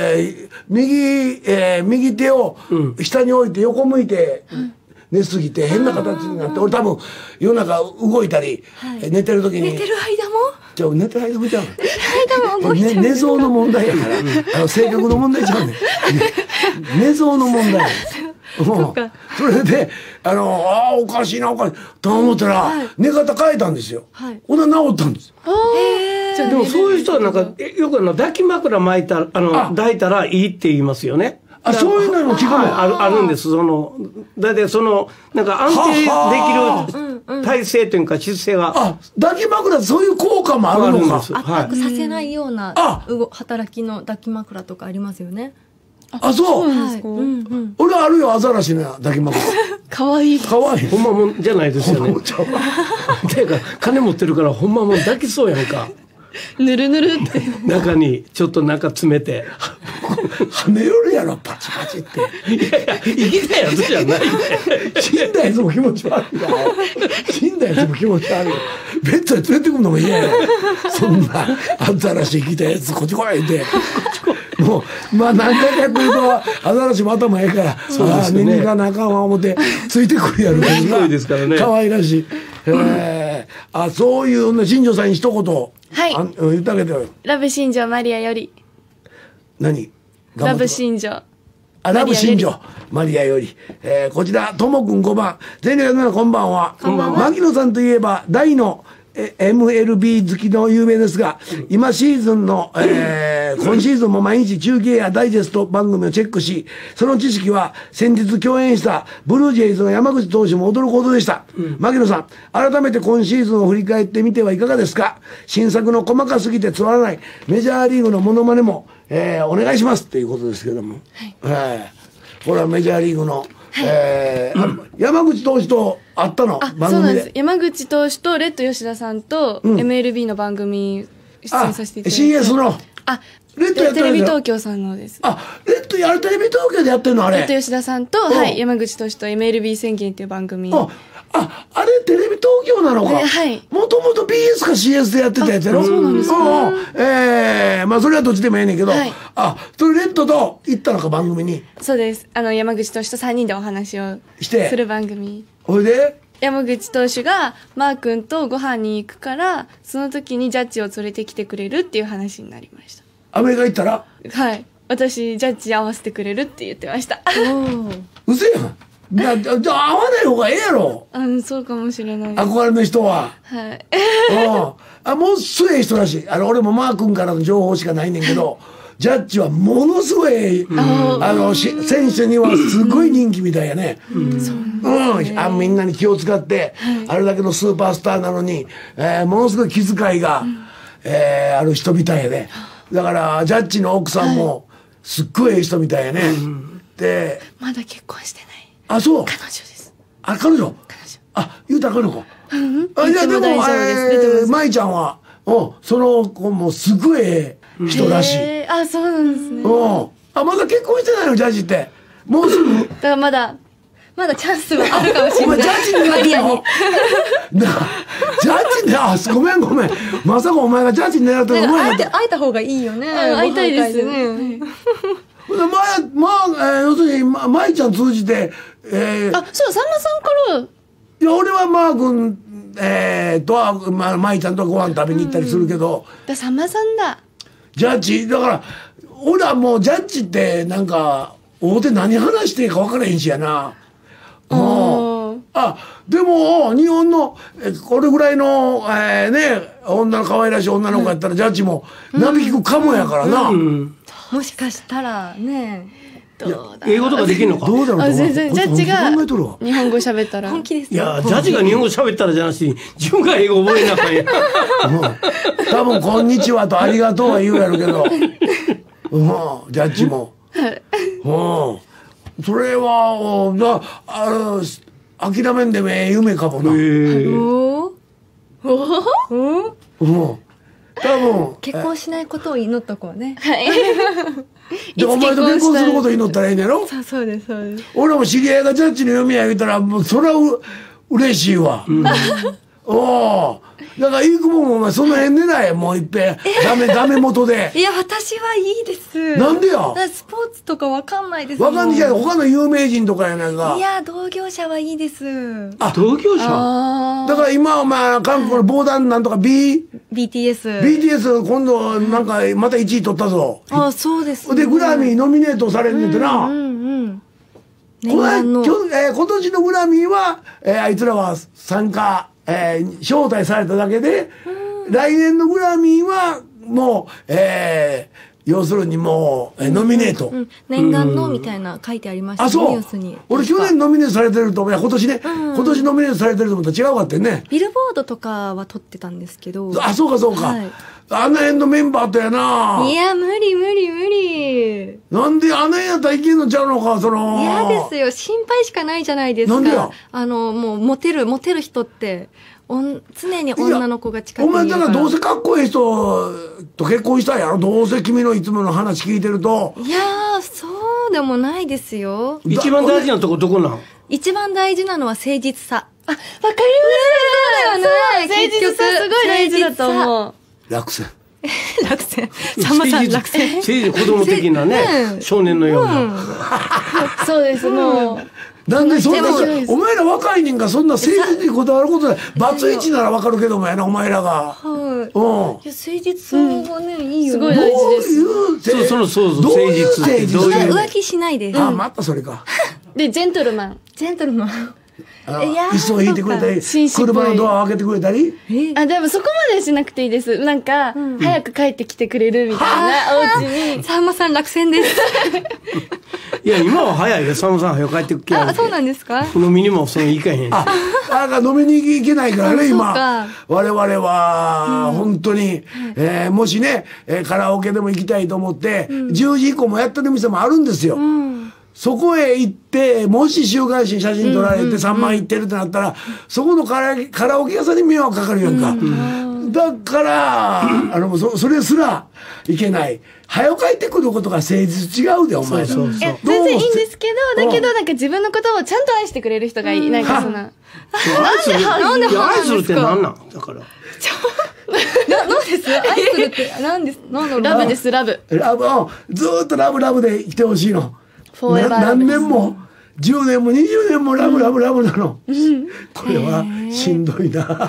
右手を下に置いて横向いて寝すぎて変な形になって、俺多分夜中動いたり、寝てる時に寝てる間も寝てる間もちゃう寝寝相の問題やから性格の問題ちゃうねん寝相の問題それでおかしいなおかしいと思ったら、寝方変えたんですよ。ほんなら治ったんですよ。 でもそういう人はなんかよく抱き枕巻いたら抱いたらいいって言いますよね。 そういうのも聞くの。 あるんです。だいたいなんか安定できる体勢というか姿勢が。 抱き枕ってそういう効果もあるのか。 圧迫させないような働きの抱き枕とかありますよね。 そう。俺あるよアザラシの抱き枕。 かわいい。 かわいい。 ほんまもんじゃないですよね。ていうか金持ってるからほんまもん抱きそうやんか。 ぬるぬるって中にちょっと中詰めてはめよるやろパチパチって。 いやいや生きたやつじゃないで死んだやつも気持ち悪いよ。死んだやつも気持ち悪いよ。ベッドに連れてくるのも嫌や。そんなアザラシ生きたやつこっち来いってもう何回かやってるとアザラシも頭ええから寝に行かなあかんわ思ってついてくるやろ。 すごいですからね。 可愛らしい。そういう新庄さんに一言言ってあげてよ。 ラブ新庄マリアより。 何？ ラブ新庄。 ラブ新庄マリアより、こちらともくん5番全力の皆さんこんばんは。牧野さんといえば大のMLB 好きの有名ですが、今シーズンの、今シーズンも毎日中継やダイジェスト番組をチェックし、その知識は先日共演したブルージェイズの山口投手も驚くほどでした。牧野さん、改めて今シーズンを振り返ってみてはいかがですか。新作の細かすぎてつまらないメジャーリーグのモノマネも、お願いしますということですけども、これはメジャーリーグの山口投手と会ったの番組で。 そうなんです。山口投手とレッド吉田さんと MLB の番組出演させていただいて。 CS の。 レッドテレビ東京さんのです。 レッドやるテレビ東京でやってんのあれ。 レッド吉田さんと、山口投手と MLB 宣言っていう番組。 あれテレビ東京なのか。 はい。 もともと BS か CS でやってたやつやろ。 そうなんですか。まあそれはどっちでもええねんけど、それレッドと行ったのか番組に。 そうです。山口投手と3人でお話をする番組。 ほいで山口投手がマー君とご飯に行くから、その時にジャッジを連れてきてくれるっていう話になりました。 アメリカ行ったら？ はい。私、ジャッジ合わせてくれるって言ってました。 うせやん。じゃあ会わない方がええやろ。 そうかもしれない。 憧れの人は。 はい。 もうすごい人らしい。俺もマー君からの情報しかないねんけど、ジャッジはものすごい、選手にはすごい人気みたいやね。みんなに気を使って、あれだけのスーパースターなのに、ものすごい気遣いが、ある人みたいやね。だからジャッジの奥さんもすっごい人みたいやね。で、 まだ結婚してない。 そう。 彼女です。 彼女。言うたらあかんのか。いやでも舞ちゃんはその子もすごい人らしい。 そうなんですね。 まだ結婚してないのジャッジって。もうすぐ。 だからまだチャンスはあるかもしれない。 ジャッジになっての？ジャッジね、ごめん。まさかお前がジャッジに狙ってるの？ 会えた方がいいよね。 会いたいですよね。 要するに舞ちゃん通じて、 そうさんまさんから。 いや俺はマー君とは舞ちゃんとご飯食べに行ったりするけど。 さんまさんだ。 ジャッジだから俺はもうジャッジってなんか大手何話していいか分からへんしやな。でも日本のこれぐらいの女の可愛らしい女の子やったらジャッジもなびくかもやからな。 もしかしたらね。 英語とかできるのか。 どうだろう。 全然ジャッジが日本語喋ったら。 本気です。 いやジャッジが日本語喋ったらじゃなしに自分が英語覚えなあかんや。 多分こんにちはとありがとうは言うやろうけど。ジャッジも。それは諦めんでも夢かもな。多分結婚しないことを祈っとこうね。 でお前と結婚することを祈ったらいいんやろ。 そうです。 俺も知り合いがジャッジの読み上げたらもうそれは嬉しいわ。だからいくもんお前その辺でないもういっぺんダメ元で。 いや私はいいです。 なんでや。 スポーツとかわかんないです。 わかんないけど他の有名人とかやないか。 いや同業者はいいです。 同業者。 だから今韓国の防弾なんとか BTS 今度なんかまた1位取ったぞ。 そうです。 でグラミーノミネートされんねんてな。今年のグラミーはあいつらは参加招待されただけで、来年のグラミーはもう、要するにもうノミネート、 念願のみたいな書いてありましたね。 そうニュースに。 俺去年ノミネートされてると思う。今年ね、今年ノミネートされてると思ったら違うかってね。 ビルボードとかは撮ってたんですけど。 そうか、あの辺のメンバーとやな。 いや無理。 なんであの辺やったらいけんのちゃうのか。 嫌ですよ。心配しかないじゃないですか。 なんでや。 もうモテる人って常に女の子が近くにいるから。 お前だからどうせかっこいい人と結婚したいやろ。どうせ君のいつもの話聞いてると。 いやそうでもないですよ。 一番大事なとこどこなん？ 一番大事なのは誠実さ。 わかります。そうだよね。誠実さすごい大事だと思う。 落選。 さんまさん落選。 子供的なね、少年のような。 そうです、もう。 なんでそんな面白いお前ら若いねんがそんな誠実にこだわることない。バツイチならわかるけどもやな、お前らが。 はい。 うん。 いや、誠実さがね、いいよすごいね。 どういうそうどういう誠実ってどういう浮気しないです。 あ、またそれか。 で、ジェントルマン。 ジェントルマン。 椅子を引いてくれたり、 紳士っぽい車のドアを開けてくれたり。 あ、でもそこまでしなくていいです。なんか、早く帰ってきてくれるみたいな、お家に。 さんまさん落選です。 いや今は早いよ。さんまさん早く帰ってきやあ、そうなんですか？ 飲みにもその行かへんし。 飲みに行けないからね、今あ。 我々は、本当に、もしね、カラオケでも行きたいと思って、10時以降もやってる店もあるんですよ。そこへ行って、もし週刊誌に写真撮られて3万行ってるってなったら、そこのカラオケ屋さんに迷惑かかるやんか。だから、それすらいけない。早く帰ってくることが誠実違うで、お前ら。 そういや、全然いいんですけど、だけどなんか自分のことをちゃんと愛してくれる人がいい。なんかそんな。 なんで愛するって何なんだから。 何です愛するって、何です、なんだろう。 ラブです、ラブ。 ラブ、ずーっとラブラブで来てほしいの。 フォーエバーラブ何年も、10年も20年もラブラブラブなの。これはしんどいな。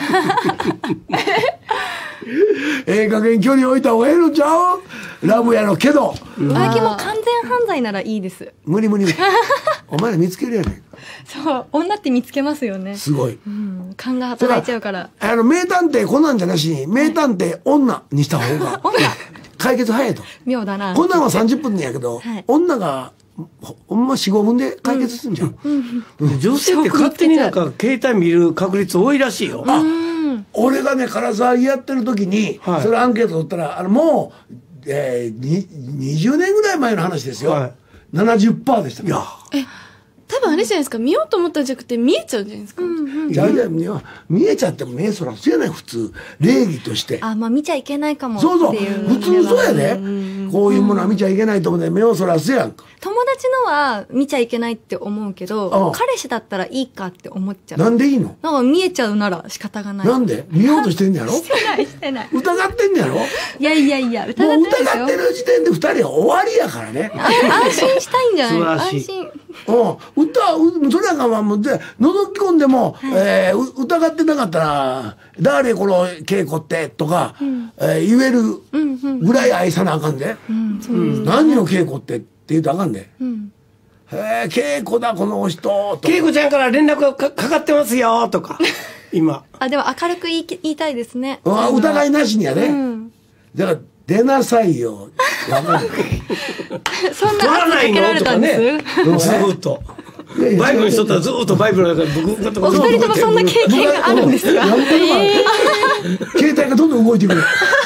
加減距離置いた方がええのちゃう？ラブやろけど。 浮気も完全犯罪ならいいです。 無理無理。お前ら見つけるやねん。 そう、女って見つけますよね。 すごい。 勘が働いちゃうから。 名探偵こんなんじゃなしに、名探偵女にした方が、解決早いと。 妙だな。 こんなんは30分やけど、 はい女が、ほんま4、5分で解決するんじゃん。 女性って勝手になんか携帯見る確率多いらしいよ。 俺がね、唐沢やってる時に、 はいそれアンケート取ったら、もう、20年ぐらい前の話ですよ。 はい 70% でした。いや、 多分あれじゃないですか、見ようと思ったんじゃなくて見えちゃうんじゃないですか。 じゃあ見えちゃっても目そらすやない、普通。礼儀として。 あ、まあ見ちゃいけないかもそうそう。 っていう。 普通そうやで。こういうものは見ちゃいけないと思って目をそらすやんか。 友達のは見ちゃいけないって思うけあど、 あ彼氏だったらいいかって思っちゃう。 なんでいいの？ なんか見えちゃうなら仕方がない。 なんで見ようとしてんねやろ？ してない、してない。 疑ってんねやろ？ いやいやいや、 もう疑ってないですよ。 疑ってる時点で2人は終わりやからね。 安心したいんじゃない？ 素晴らしい安心。 それなんかもうで覗き込んでも、疑ってなかったら「誰この稽古って」とか、言えるぐらい愛さなあかんで、何の稽古ってって言うとあかんで、稽古だこの人とか恵子ちゃんから連絡がかかってますよとか今あ、でも明るく言いたいですね。 疑いなしにやね、だから出なさいよわかるそん取らな圧かけらないのとれたんです。 かねずーっとバイブルにしとったらずーっとバイブルの中でブクブクお二人ともそんな経験があるんですか？ 携帯がどんどん動いてくる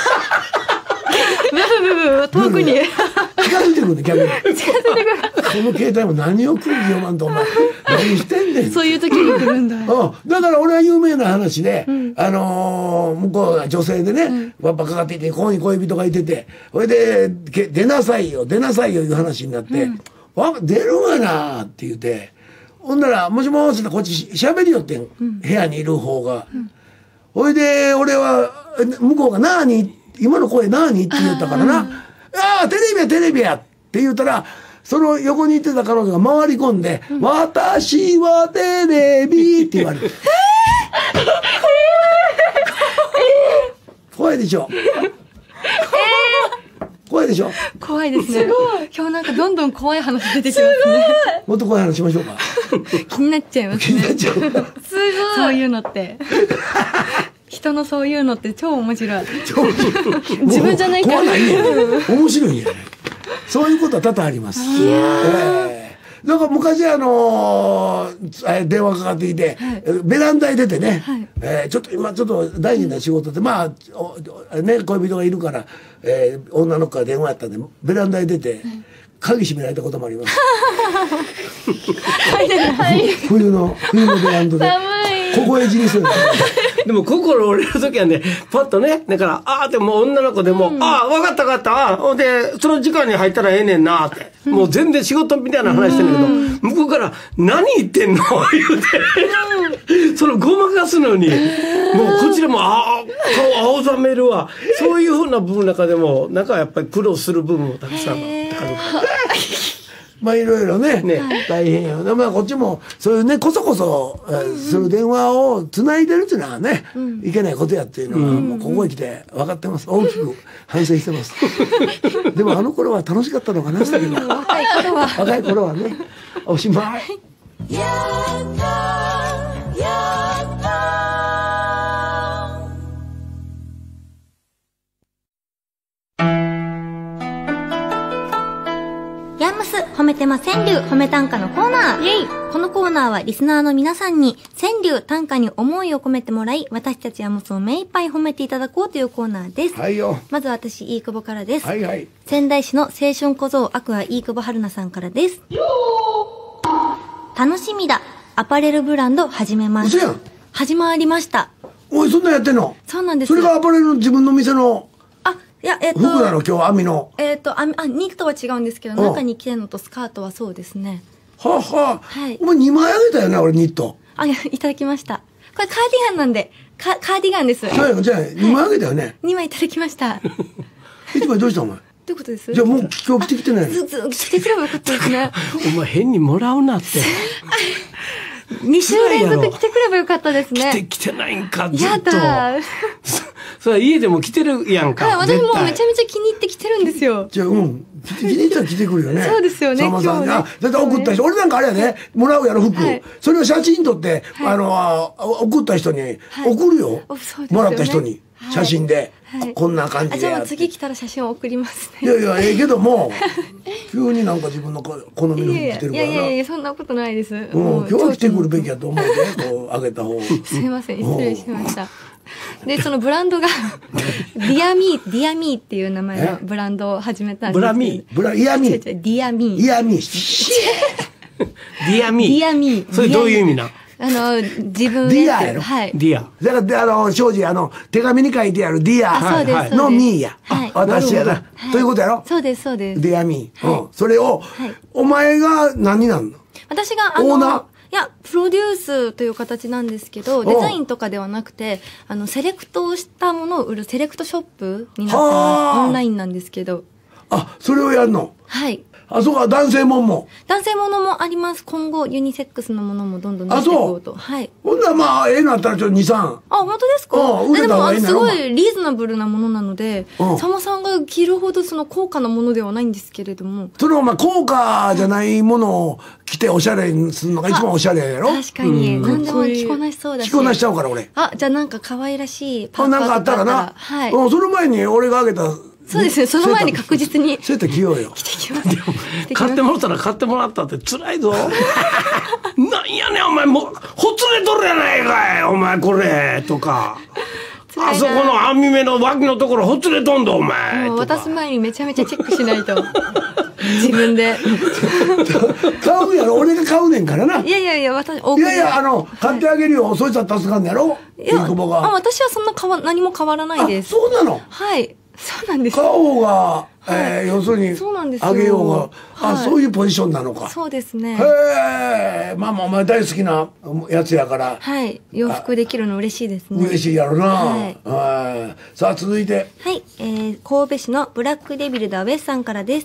遠くに。 近づいてくるね、逆に。この携帯も何を空気読まんと、お前。何してんねん。 そういう時に来るんだ。 だから俺は有名な話で、向こうが女性でね、パパかかっていて、ここに恋人がいてて、それで、出なさいよ、出なさいよいう話になって、出るわなって言って、ほんなら、もしもしってこっち喋りよってん、部屋にいる方が。ほいで、俺は、向こうがなーに、今の声なーにって言ったからな、ああ、テレビやテレビやって言ったら、その横にいてた彼女が回り込んで、私はテレビって言われて。怖いでしょ。怖いでしょ。 怖いですね。今日なんかどんどん怖い話出てきますね。 もっと怖い話しましょうか。 気になっちゃいます気になっね。 ちゃう。 すごい。 そういうのって。人のそういうのって超面白い。 自分じゃないから怖ないね。面白いんやね。そういうことは多々あります。だから昔電話かかってきて、ベランダへ出てね、ちょっと今ちょっと大事な仕事で、まあ、ね、恋人がいるから、女の子から電話やったんで、ベランダへ出て、鍵閉められたこともあります。冬のベランダで。凍え死にする。 でも心折れる時はねパッとねだからああでも女の子でも、ああ分かった分かったほんでその時間に入ったらええねんなって、もう全然仕事みたいな話してんだけど、向こうから何言ってんの言うてそのごまかすのにもうこちらも顔青ざめるわ。そういうふうな部分の中でもなんかやっぱり苦労する部分もたくさんあるからまあいろいろねね大変よ。まあこっちもそういうねこそこそする電話をつないでるっていうのはね、いけないことやっていうのはもうここへ来て分かってます。大きく反省してます。でもあの頃は楽しかったのかなしたけど、 若い頃はね。おしまい。 ヤンムス褒めてま川柳褒め短歌のコーナー。イェイ。このコーナーはリスナーの皆さんに川柳短歌に思いを込めてもらい、私たちヤンムスを目いっぱい褒めていただこうというコーナーです。 はいよ。 まず私、飯久保からです。 はいはい。 仙台市の青春小僧アクア飯久保春菜さんからです。楽しみだ。アパレルブランド始めます。 嘘やん。 始まりました。 おい、そんなんやってんの？ そうなんです。 それがアパレルの自分の店のいや、 服なの今日網の。 ニットは違うんですけど、中に着てるのとスカートはそうですね。 はあはあ。 はい。 お前2枚あげたよね、俺ニット。 いや、いただきました。これカーディガンなんで、カーディガンです。 そうやの、じゃあ2枚あげたよね。 2枚いただきました。 1枚どうしたお前。 どういうことです？ じゃあもう今日着てきてないの？ 着てくればよかったですね。 お前変にもらうなって。 2週連続着てくればよかったですね。 着てないんか、ずっと。 やだ。 それ家でも着てるやんか。 はい、私もめちゃめちゃ気に入って着てるんですよ。 じゃあ、気に入ったら着てくるよね。 そうですよね。 さんまさんが。 今日ね。 だって送った人、俺なんかあれやね、もらうやろ、服。それを写真撮って、送った人に、送るよ。もらった人に、写真で。こんな感じで。 じゃあ次来たら写真を送りますね。 いやいや、ええけども、急になんか自分の好みの服着てるからな。 いや、そんなことないです。 今日は着てくるべきやと思うで、こう、あげた方。 すいません、失礼しました。で、そのブランドが、ディアミーっていう名前のブランドを始めたんです。 ブラミー。イヤミー。 ディアミー。 イヤミー。 ディアミー。 ディアミー。 それどういう意味な？ 自分ディアやろ。 はい。 ディア。 だから、庄司、手紙に書いてあるディアのミーや。私やな。ということやろ？ そうです、そうです。 ディアミー。それを、お前が何なんの？ 私が、 オーナー？ いや、プロデュースという形なんですけど、デザインとかではなくて、セレクトをしたものを売るセレクトショップになってます。オンラインなんですけど。 それをやるの？ はい。 そうか、男性もんも。 男性ものもあります。今後、ユニセックスのものもどんどん出ていこうと。はい。 ほんならまあ、ええのあったらちょっと2、3。 本当ですか？ 売れた方がいいな。 すごいリーズナブルなものなので、さんまさんが着るほどその高価なものではないんですけれども。 その、高価じゃないものを着ておしゃれにするのが一番おしゃれやろ？ 確かに。何でも着こなしそうだし。 着こなしちゃうから、俺。 じゃあなんか可愛らしいパなんかあったらな。 はい。 その前に俺があげた。 そうですね、その前に確実に。 そうやって着ようよ。 着てきます。 買ってもらったら買ってもらったって辛いぞ。なんやねん、お前、もう、ほつれとるやないかい、お前、これ、とか。あそこの網目の脇のところほつれとんだ、お前。 もう渡す前にめちゃめちゃチェックしないと。自分で。 買うやろ、俺が買うねんからな。 いや、私、 いや、買ってあげるよ、そいつは助かんのやろ？ いや、私はそんな何も変わらないです。 そうなの？ はい。そうなんです。 買おうが、要するに、あげようが、そういうポジションなのか。 そうですね。 へえ、まあお前大好きなやつやから。 はい。洋服できるの嬉しいですね。 嬉しいやろな。はい。さあ、続いて。 はい。神戸市のブラックデビルダーウェスさんからです。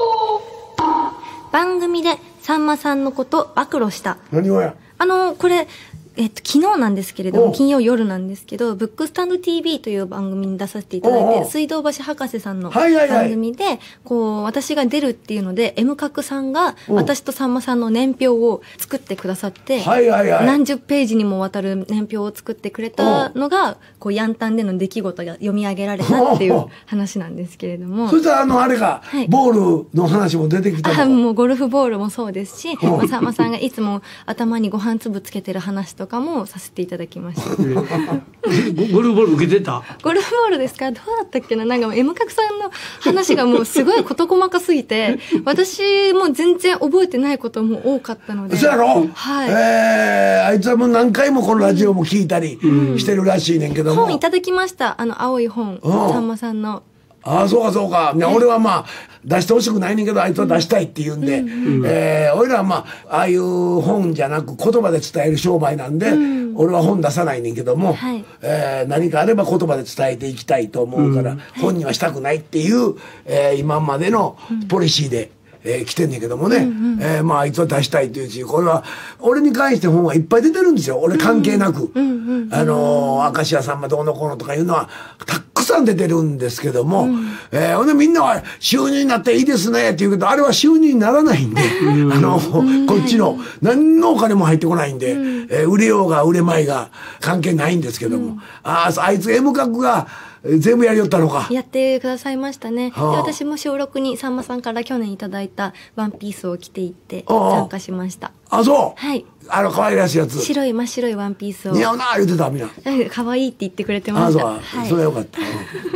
番組でさんまさんのこと暴露した。 何をや？ これ、昨日なんですけれども、金曜夜なんですけど、ブックスタンド TV という番組に出させていただいて、水道橋博士さんの番組で、私が出るっていうので、M 角さんが、私とさんまさんの年表を作ってくださって、何十ページにもわたる年表を作ってくれたのが、ヤンタンでの出来事が読み上げられたっていう話なんですけれども。 そしたらあれか、ボールの話も出てきたのか。 もうゴルフボールもそうですし、さんまさんがいつも頭にご飯粒つけてる話とかもさせていただきました。 ゴルフボール受けてた？ ゴルフボールですか？どうだったっけな。なんか M 角さんの話がもうすごい事細かすぎて、私も全然覚えてないことも多かったので。 そうやろ？ はい。 あいつはもう何回もこのラジオも聞いたりしてるらしいねんけども。 本いただきました。青い本、さんまさんの。 そうか。俺はまあ、出してほしくないねんけど、あいつは出したいって言うんで、俺らはまあ、ああいう本じゃなく言葉で伝える商売なんで、俺は本出さないねんけども、何かあれば言葉で伝えていきたいと思うから、本にはしたくないっていう、今までのポリシーで来てんねんけどもね、まああいつは出したいというし、これは俺に関して本はいっぱい出てるんですよ。俺関係なく、明石家さんまどうのこうのとかいうのはたくさん出てるんですけども、ほんでみんなは収入になっていいですねって言うけど、あれは収入にならないんで、こっちの何のお金も入ってこないんで、売れようが売れまいが関係ないんですけども、あいつ M 角が全部やりよったのか。 やってくださいましたね。で、私も小6にさんまさんから去年いただいたワンピースを着ていって参加しました。 あ、そう。 はい。 可愛らしいやつ。 真っ白いワンピースを。 似合うな言ってた、みんな。 可愛いって言ってくれてました。 あ、そう。それはよかった。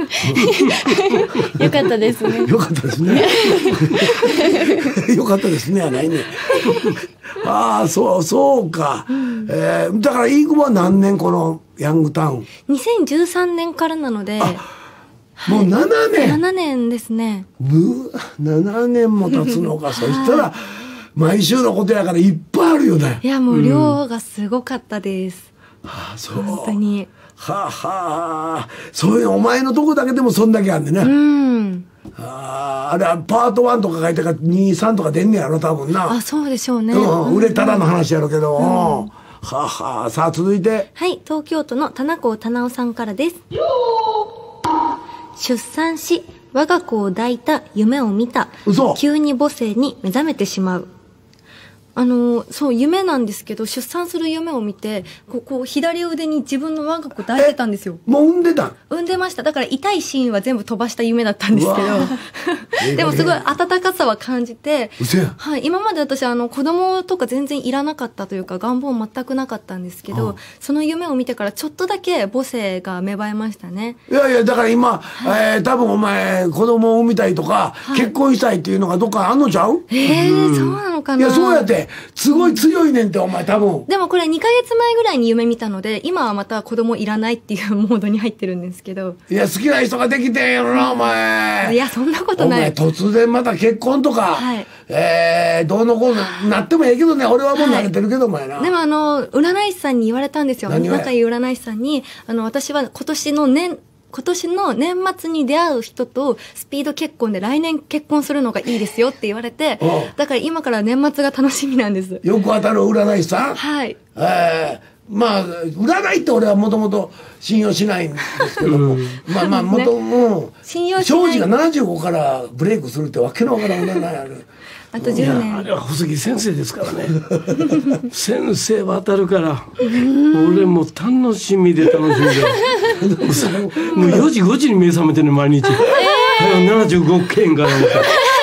よかったですね。 よかったですね。よかったですね、はないね。そうか。だから、飯窪は何年このヤングタウン。 2013年からなので。 もう7年。 7年ですね。 7年も経つのか。そしたら、毎週のことやからいっぱいあるよね。 いや、もう量がすごかったです。 そう。 本当に。 そういうの、お前のとこだけでもそんだけあんねんね。あれはパート1とか書いてから2、3とか出んねやろ、多分な。 そうでしょうね。 売れたらの話やろうけど。さあ、続いて。 はい、東京都の田中棚尾さんからです。出産し、我が子を抱いた夢を見た。急に母性に目覚めてしまう。そう、夢なんですけど、出産する夢を見て、左腕に自分の我が子抱いてたんですよ。 もう産んでた？ 産んでました。だから痛いシーンは全部飛ばした夢だったんですけど、でもすごい温かさは感じて、はい、今まで私子供とか全然いらなかったというか、願望全くなかったんですけど、その夢を見てからちょっとだけ母性が芽生えましたね。 いや、だから今、多分お前、子供を産みたいとか、結婚したいっていうのがどっかあんのちゃう？ そうなのかな。 いや、そうやって。すごい強いねんってお前多分。 でもこれ2ヶ月前ぐらいに夢見たので、今はまた子供いらないっていうモードに入ってるんですけど。 いや、好きな人ができてんやろな、お前。 いや、そんなことない。 お前突然また結婚とか、どうのこうのなってもええけどね、俺はもう慣れてるけどお前な。 でも占い師さんに言われたんですよ。仲いい占い師さんに、私は今年の年末に出会う人とスピード結婚で来年結婚するのがいいですよって言われて、だから今から年末が楽しみなんです。 よく当たる占い師さん？ はい。 まあ、占いって俺はもともと信用しないんですけども、信用しない。庄司が75からブレイクするってわけのわからん占いある。 あと10年。 あれは小杉先生ですからね。先生は当たるから、俺も楽しみで。もう4時5時に目覚めてるの毎日。75件から思って。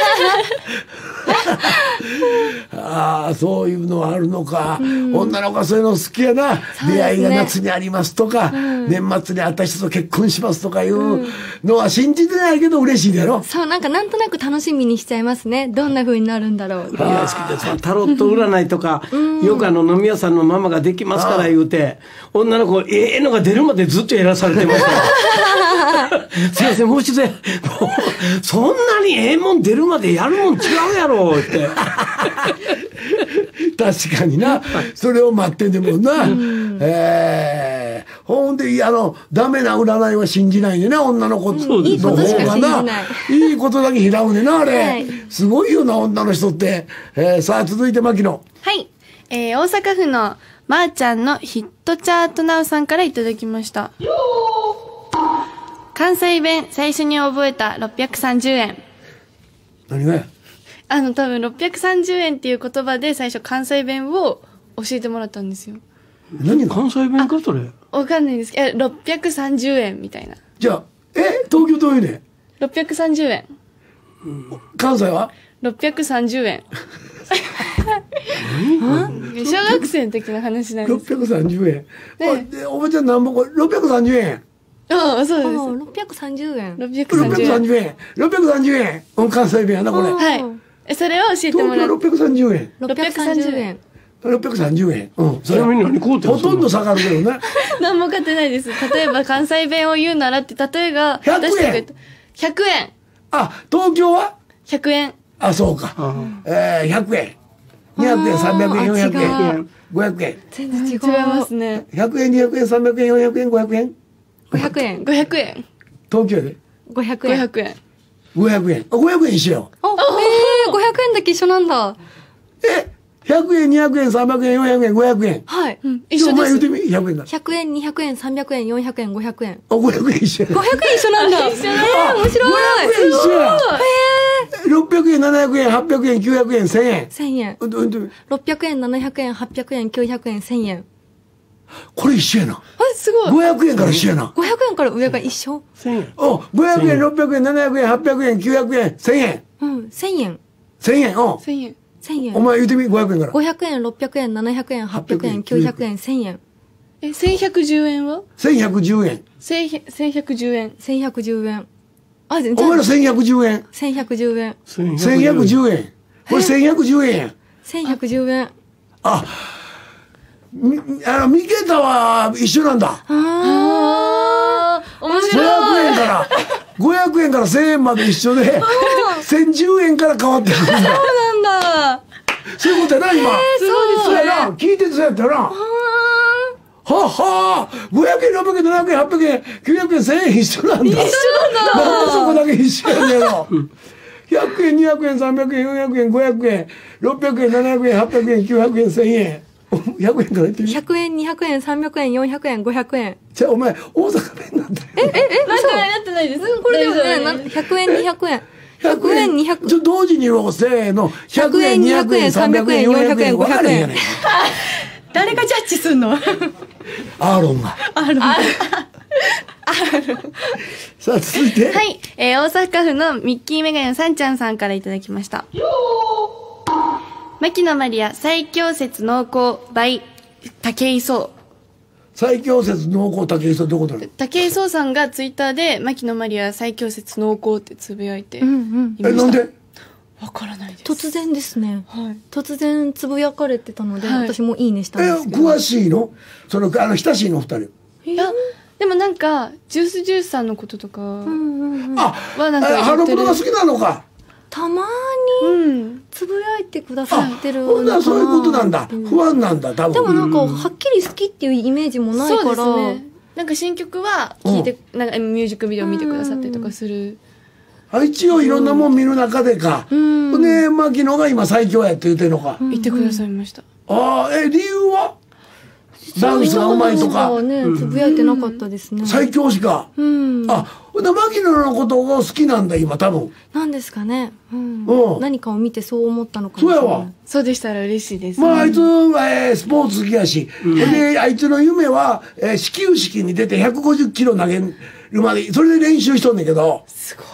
そういうのはあるのか。女の子はそういうの好きやな。出会いが夏にありますとか、年末に私と結婚しますとかいうのは信じてないけど嬉しいだろ。 そう、なんとなく楽しみにしちゃいますね。どんな風になるんだろう。 いや、好きです。タロット占いとか、よく飲み屋さんのママができますから言うて、女の子、のが出るまでずっとやらされてました。すいません、もう一度そんなにもん出るまでやるもん違うやろって。 確かにな。それを待ってんでもな。ほんで、ダメな占いは信じないでね、女の子の方がな。いいことだけ拾うねんな、あれ。すごいよな、女の人って。さあ、続いて、牧野。 はい。大阪府のまーちゃんのヒットチャートナウさんからいただきました。関西弁最初に覚えた630円。 何がや？ 多分630円っていう言葉で最初関西弁を教えてもらったんですよ。 何が関西弁かそれ？ わかんないんですけど、630円みたいな。 じゃあ、東京どういうね ？630円。 関西は ？630円。小学生の時の話なんです。 630円。おばちゃん何本これ630円。 そうです。 630円。 630円。630円。関西弁やな、これ。 はい。それを教えてもらって。 東京630円。 630円。 630円。 ちなみに何買うてんの？ ほとんど下がるけどね。 何も買ってないです。例えば関西弁を言うならって、例えば、 100円。 100円。 東京は ?100 円。 そうか。100円。200円、300円、400円、500円。 全然違いますね。 100円、200円、300円、400円、500円。 500円。 500円。 東京で 500円。 500円。 500円。500円一緒よ。 500円円だけ一緒なんだ。 100円、200円、300円、400円、500円。 はい。 一緒です。 お前言うてみ、100円だ。 100円、200円、300円、400円、500円。 あ、500円一緒や。 500円一緒なんだ。 一緒だ。 面白い。 500円一緒や。600円、700円、800円、900円、1000円。 1000円。600円、700円、800円、900円、1000円。 これ一緒やな。 すごい。 500円から一緒やな。 500円から上が一緒。 1000円。 500円、600円、700円、800円、900円、1000円。 1000円。 1000円、 1000円。 1000円。 お前言うてみ、500円から。 500円、600円、700円、800円、900円、1000円。 1110円は ?1110 円。 1110円。 1110円。 お前ら1110円。 1110円。 1110円。これ1110円や。 1110円。 三桁は一緒なんだ。 面白い。 500円から1000円まで一緒で、1010円から変わってくるんだ。 そうなんだ。 そういうことやな、今。 そうですね。 聞いててそうやったよな。はぁ、500円、600円、700円、800円、900円、1000円一緒なんだ。 一緒なんだ。 なんでそこだけ一緒やねんよ。100円、200円、300円、400円、500円、600円、700円、800円、900円、1000円。100円から言ってみ。 100円、200円、300円、400円、500円。 じゃあお前、大阪弁なんだよ。 なんかなってないです。 これでもね、100円、200円。100円、200円。 同時に言おう、せーの。100円、200円、300円、400円、500円やねん。 誰がジャッジすんの？ アーロンが。さあ、続いて。 はい。大阪府のミッキーメガネのさんちゃんさんからいただきました。牧野マリア最強説濃厚 by 武井壮。 最強説濃厚武井壮どこだろう？ 武井壮さんがツイッターで牧野マリア最強説濃厚ってつぶやいていました。なんで？ わからないです。 突然ですね。 はい。 突然つぶやかれてたので、私もいいねしたんですけど。 詳しいの？親しいの二人。 いや、でもなんか、ジュースジュースさんのこととかはなんかハロプロが好きなのか。 たまにつぶやいてくださってるほんならそういうことなんだ。不安なんだ、多分。 でもなんか、はっきり好きっていうイメージもないから。 そうですね。なんか新曲は聴いて、なんかミュージックビデオ見てくださったりとかする。 一応いろんなもん見る中でか。で、牧野が今最強やって言ってるのか。 言ってくださいました。 理由はダンスがうまいとか。 ね、つぶやいてなかったですね。 最強しか。牧野のことが好きなんだ、今、多分。 なんですかね。何かを見てそう思ったのかもしれない。そうやわ。 そうでしたら嬉しいです。 まあ、あいつは、スポーツ好きやし。で、あいつの夢は、始球式に出て150キロ投げるまで、それで練習しとんねんけど。 すごい。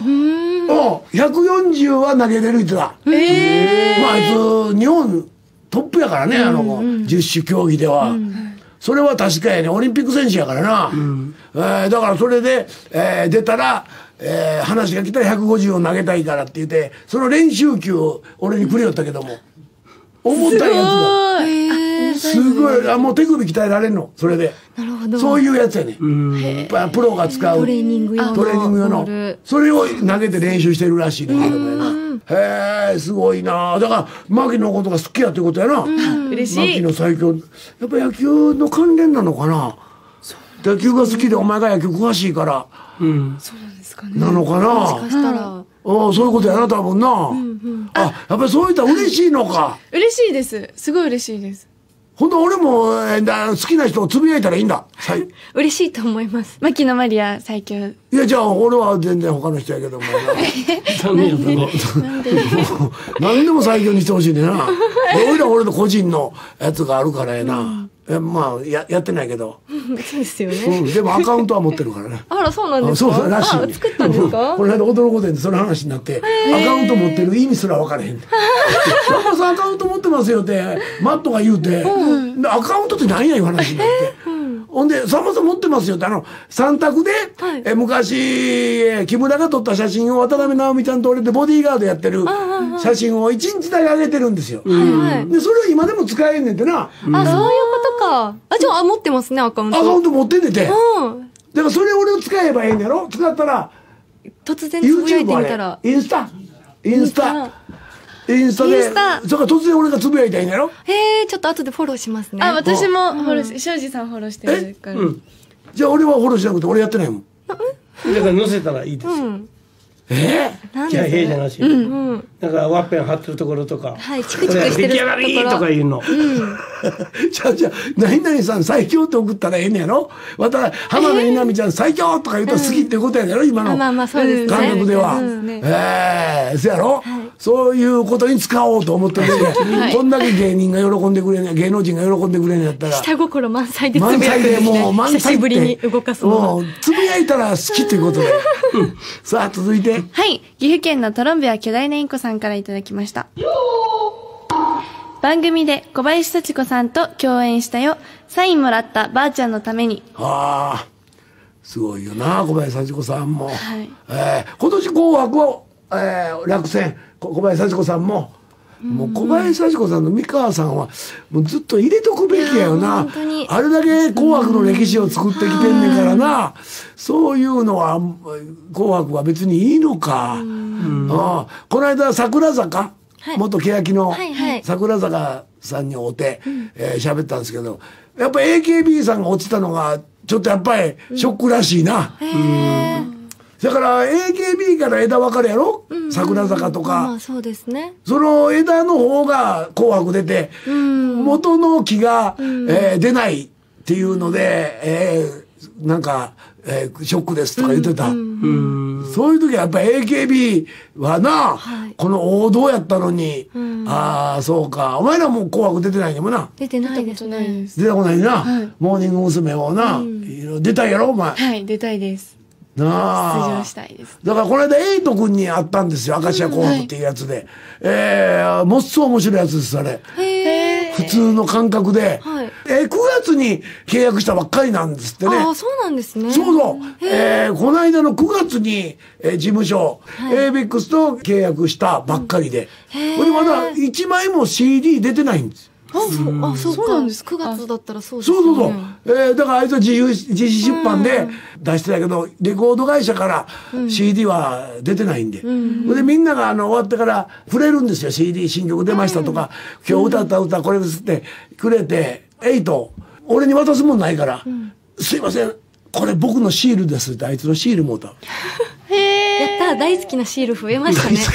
140は投げれる人だ。まあ、あいつ、日本トップやからね、十種競技では。それは確かやね、オリンピック選手やからな。だからそれで、出たら、話が来たら150を投げたいからって言って、その練習球を俺にくれよったけども。重たいやつが。すごい。もう手首鍛えられんの、それで。 なるほど。 そういうやつやね。プロが使う。 トレーニング用の。それを投げて練習してるらしいねんけどもやな。へえ、すごいな。だから、牧のことが好きやってことやな。 嬉しい。 牧の最強。やっぱ野球の関連なのかな。野球が好きでお前が野球詳しいから。 そうなんですかね。 なのかな。 もしかしたら。 そういうことやな、多分な。やっぱりそういったら嬉しいのか。 嬉しいです。すごい嬉しいです。 ほんと俺も好きな人をつぶやいたらいいんだ。 嬉しいと思います。 牧野マリア最強。 いや、じゃあ俺は全然他の人やけども何でも最強にしてほしいねんな。俺の個人のやつがあるからやな。まあやってないけど。 そうですよね。 でもアカウントは持ってるからね。 あら、そうなんですか。 そうらしい。 作ったんですか。 この間驚くことでその話になって、アカウント持ってる意味すら分からへん。さんまさんアカウント持ってますよってマットが言うて、アカウントって何やいう話になって。ほんで、さんまさん持ってますよって、3択で、昔、木村が撮った写真を渡辺直美ちゃんと俺でボディーガードやってる写真を1日だけ上げてるんですよ。で、それを今でも使えんねんってな。 そういうことか。じゃあ、持ってますね、アカウント。 アカウント持ってんねんて。だからそれ俺を使えばええんやろ。使ったら、 突然つぶやいてみたら。 インスタで、それから突然俺がつぶやいたらいいんやろ。 ちょっと後でフォローしますね。 私もフォローして、庄司さんフォローしてるから。 じゃあ俺はフォローしなくて俺やってないもん。 だから載せたらいいですよ。 いや、へじゃなし。だからワッペン貼ってるところとか。 はい、チクチクしてる出来上がりとか言うの。 じゃあ、何々さん最強って送ったらええねやろ。また、浜野稲美ちゃん最強とか言うと好きってことやねやろ、今のまあまあ、そうですね。 感覚では。そうやろ。そういうことに使おうと思ってるね。こんだけ芸人が喜んでくれんね、芸能人が喜んでくれんねやったら。 下心満載でつぶ満載やくんですね。 でもう満載久しぶりに動かすのは。 つぶやいたら好きということで。さあ、続いて。 はい。岐阜県のトロンベは巨大なインコさんからいただきました。番組で小林幸子さんと共演したよ。サインもらったばあちゃんのために。 ああ、すごいよな、小林幸子さんも。 はい。 今年紅白を、落選、小林幸子さんも。もう小林幸子さんの三河さんはもうずっと入れとくべきやよな。あれだけ紅白の歴史を作ってきてんねんからな。そういうのは紅白は別にいいのか。この間桜坂、元欅の桜坂さんに会うて喋ったんですけど、やっぱ AKB さんが落ちたのがちょっとやっぱりショックらしいな。だから AKB から枝分かれやろ、桜坂とか。 まあそうですね。 その枝の方が紅白出て、元の木が、出ないっていうので、なんか、ショックですとか言ってた。そういう時はやっぱり AKB はな、この王道やったのに、ああ、そうか。お前らもう紅白出てないんやもんな。 出てないですね。 出たことないな。モーニング娘。をな、出たいやろ、お前。 はい、出たいです。 なあ、 出場したいです。 だからこの間エイト君に会ったんですよ、明石家紅白っていうやつで。もっそう面白いやつです、あれ。普通の感覚で。9月に契約したばっかりなんですってね。 ああ、そうなんですね。 そうそう。この間の9月に、事務所、ABEX と契約したばっかりで。これまだ1枚も CD 出てないんです。 そうなんです。9月だったらそうですね。 そう。だからあいつは自費出版で出してたけど、レコード会社から CD は出てないんで。で、みんなが終わってから触れるんですよ。CD 新曲出ましたとか、今日歌った歌これですってくれて、俺に渡すもんないから、すいません、これ僕のシールですってあいつのシールもうた。 やったー、大好きなシール増えましたね。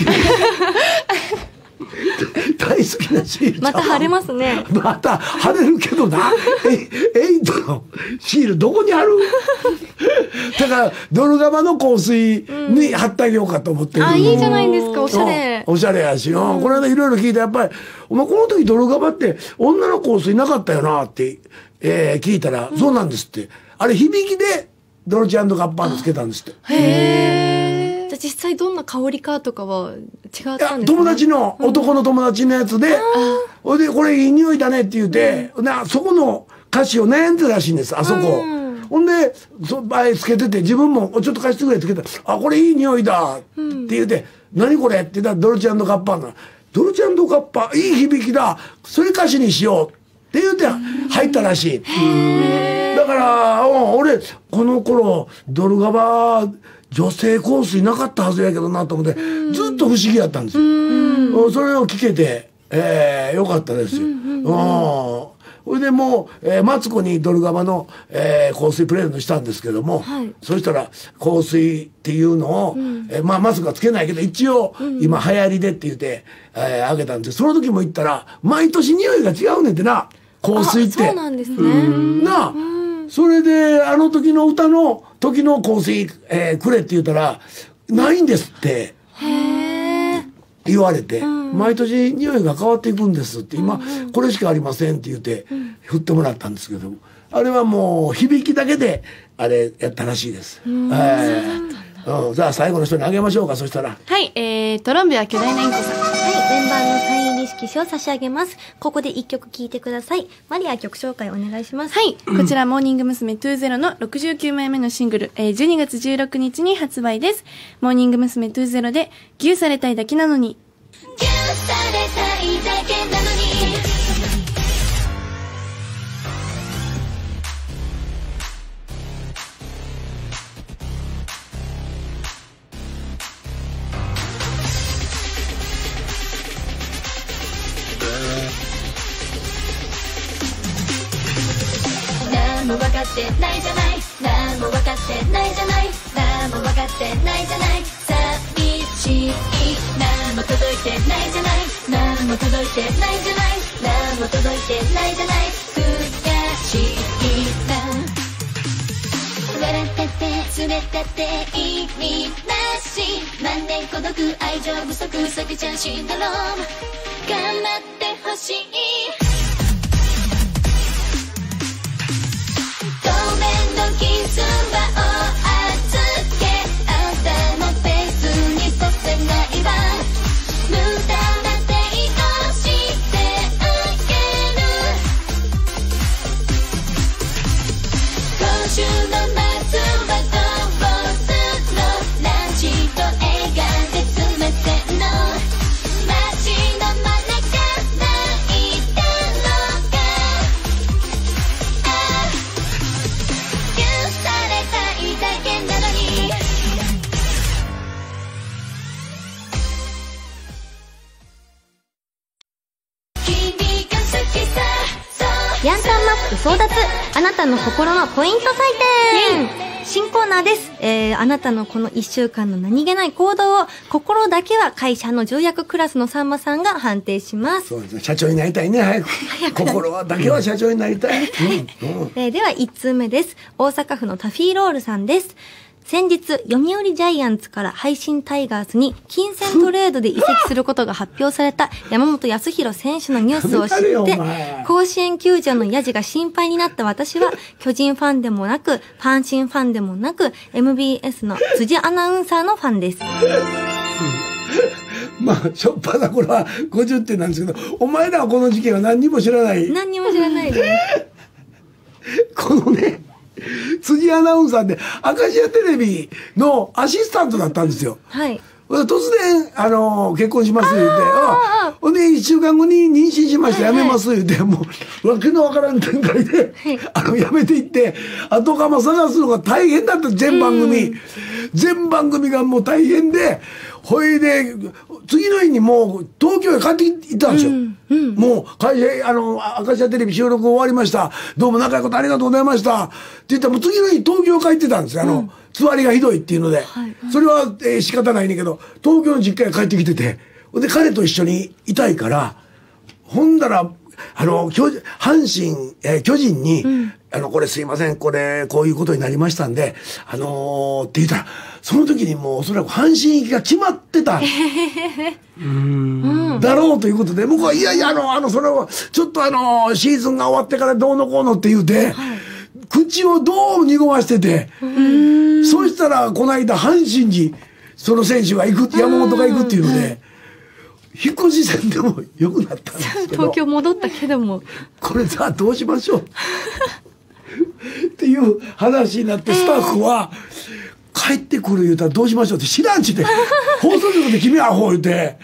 大好きなシール。 また貼れますね。 また貼れるけどな。エイトのシールどこに貼る？だからドルガバの香水に貼ってあげようかと思ってる。 あ、いいじゃないですか、おしゃれ。 おしゃれやし、この間いろいろ聞いて、やっぱりお前この時ドルガバって女の香水なかったよなって聞いたら、そうなんですって。あれ響きでドルチェ&ガッパーンつけたんですって。 じゃあ実際どんな香りかとかは違ったんですか？ 友達の、男の友達のやつで、ほいで、これいい匂いだねって言うて、そこの歌詞を悩んでたらしいんです、あそこ。ほんで、前つけてて、自分もちょっと貸してくれってつけたら、あ、これいい匂いだって言うて、何これって言ったらドルチェ&ガッパーな。ドルチェ&ガッパー、いい響きだ。それ歌詞にしようって言うて入ったらしい。だから、俺、この頃、ドルガバ、女性香水なかったはずやけどなと思って、ずっと不思議やったんですよ。それを聞けて、よかったですよ。それでもう、マツコにドルガバの、香水プレゼントしたんですけども、そしたら香水っていうのを、マスクはつけないけど一応今流行りでって言ってあげたんです。その時も言ったら毎年匂いが違うねんってな、香水って。 そうなんですね。 なあ、それであの時の歌の時の香水、くれって言ったらないんですって言われて、毎年匂いが変わっていくんですって、今これしかありませんって言って振ってもらったんですけど、あれはもう響きだけであれやったらしいです。じゃあ最後の人にあげましょうか。そしたらはい、トロンベは巨大なインコさん。 メンバーのサイン入り色紙を差し上げます。ここで一曲聴いてください。マリア、曲紹介お願いします。 はい。こちら、モーニング娘。20の69枚目のシングル、12月16日に発売です。モーニング娘。20で、ギューされたいだけなのに。ギューされたいだけなのに。何も分かってないじゃない、何も分かってないじゃない、何も分かってないじゃない、さあ忘れたって意味なし、万年孤独愛情不足サビちゃんシンドローム、頑張ってほしい。透明の絆を預け、あんたのペースにさせないわ、無駄な手をしてあげる。今週の夏はゴースのランチと映画で詰めてんの、街の真ん中泣いたのか、ああ許されたいだけなのに。君が好きさ、そうヤンタンマップ争奪、あなたの心のポイント採点、新コーナーです。あなたのこの1週間の何気ない行動を、心だけは会社の重役クラスのさんまさんが判定します。 そうですね、社長になりたいね、早く。心はだけは社長になりたい。 では1通目です。大阪府のタフィーロールさんです。先日、読売ジャイアンツから阪神タイガースに金銭トレードで移籍することが発表された山本康弘選手のニュースを知って、甲子園球場のヤジが心配になった私は、巨人ファンでもなく、阪神ファンでもなく、MBS の辻アナウンサーのファンです。 まあ、しょっぱなこれは50点なんですけど、お前らはこの事件は何にも知らない。 何にも知らないです。 このね、辻アナウンサーで、明石家テレビのアシスタントだったんですよ。 はい。 突然、結婚します言うて、ほんで、1週間後に妊娠しました、辞めます言うて、もう、わけのわからん展開で、辞めていって、後釜探すのが大変だった、全番組。全番組がもう大変で、ほいで、次の日にもう、東京へ帰って行ったんですよ。もう、会社、明石家テレビ収録終わりました。どうも仲良いことありがとうございました。って言ったら、もう次の日東京帰ってたんですよ。つわりがひどいっていうので。それは、仕方ないねんけど、東京の実家へ帰ってきてて、で、彼と一緒にいたいから、ほんだら、阪神、巨人に、これすいません、これ、こういうことになりましたんで、って言ったら、その時にもうおそらく阪神行きが決まってた。だろうということで、僕は、いやいや、それは、ちょっとシーズンが終わってからどうのこうのって言うて、口をどう濁ましてて、そしたら、この間、阪神に、その選手が行く、山本が行くっていうので、引っ越し戦でも良くなったんですけど。 東京戻ったけども。 これさあどうしましょうっていう話になって、スタッフは、帰ってくる言うたらどうしましょうって知らんちで、放送局で君はアホ言うて、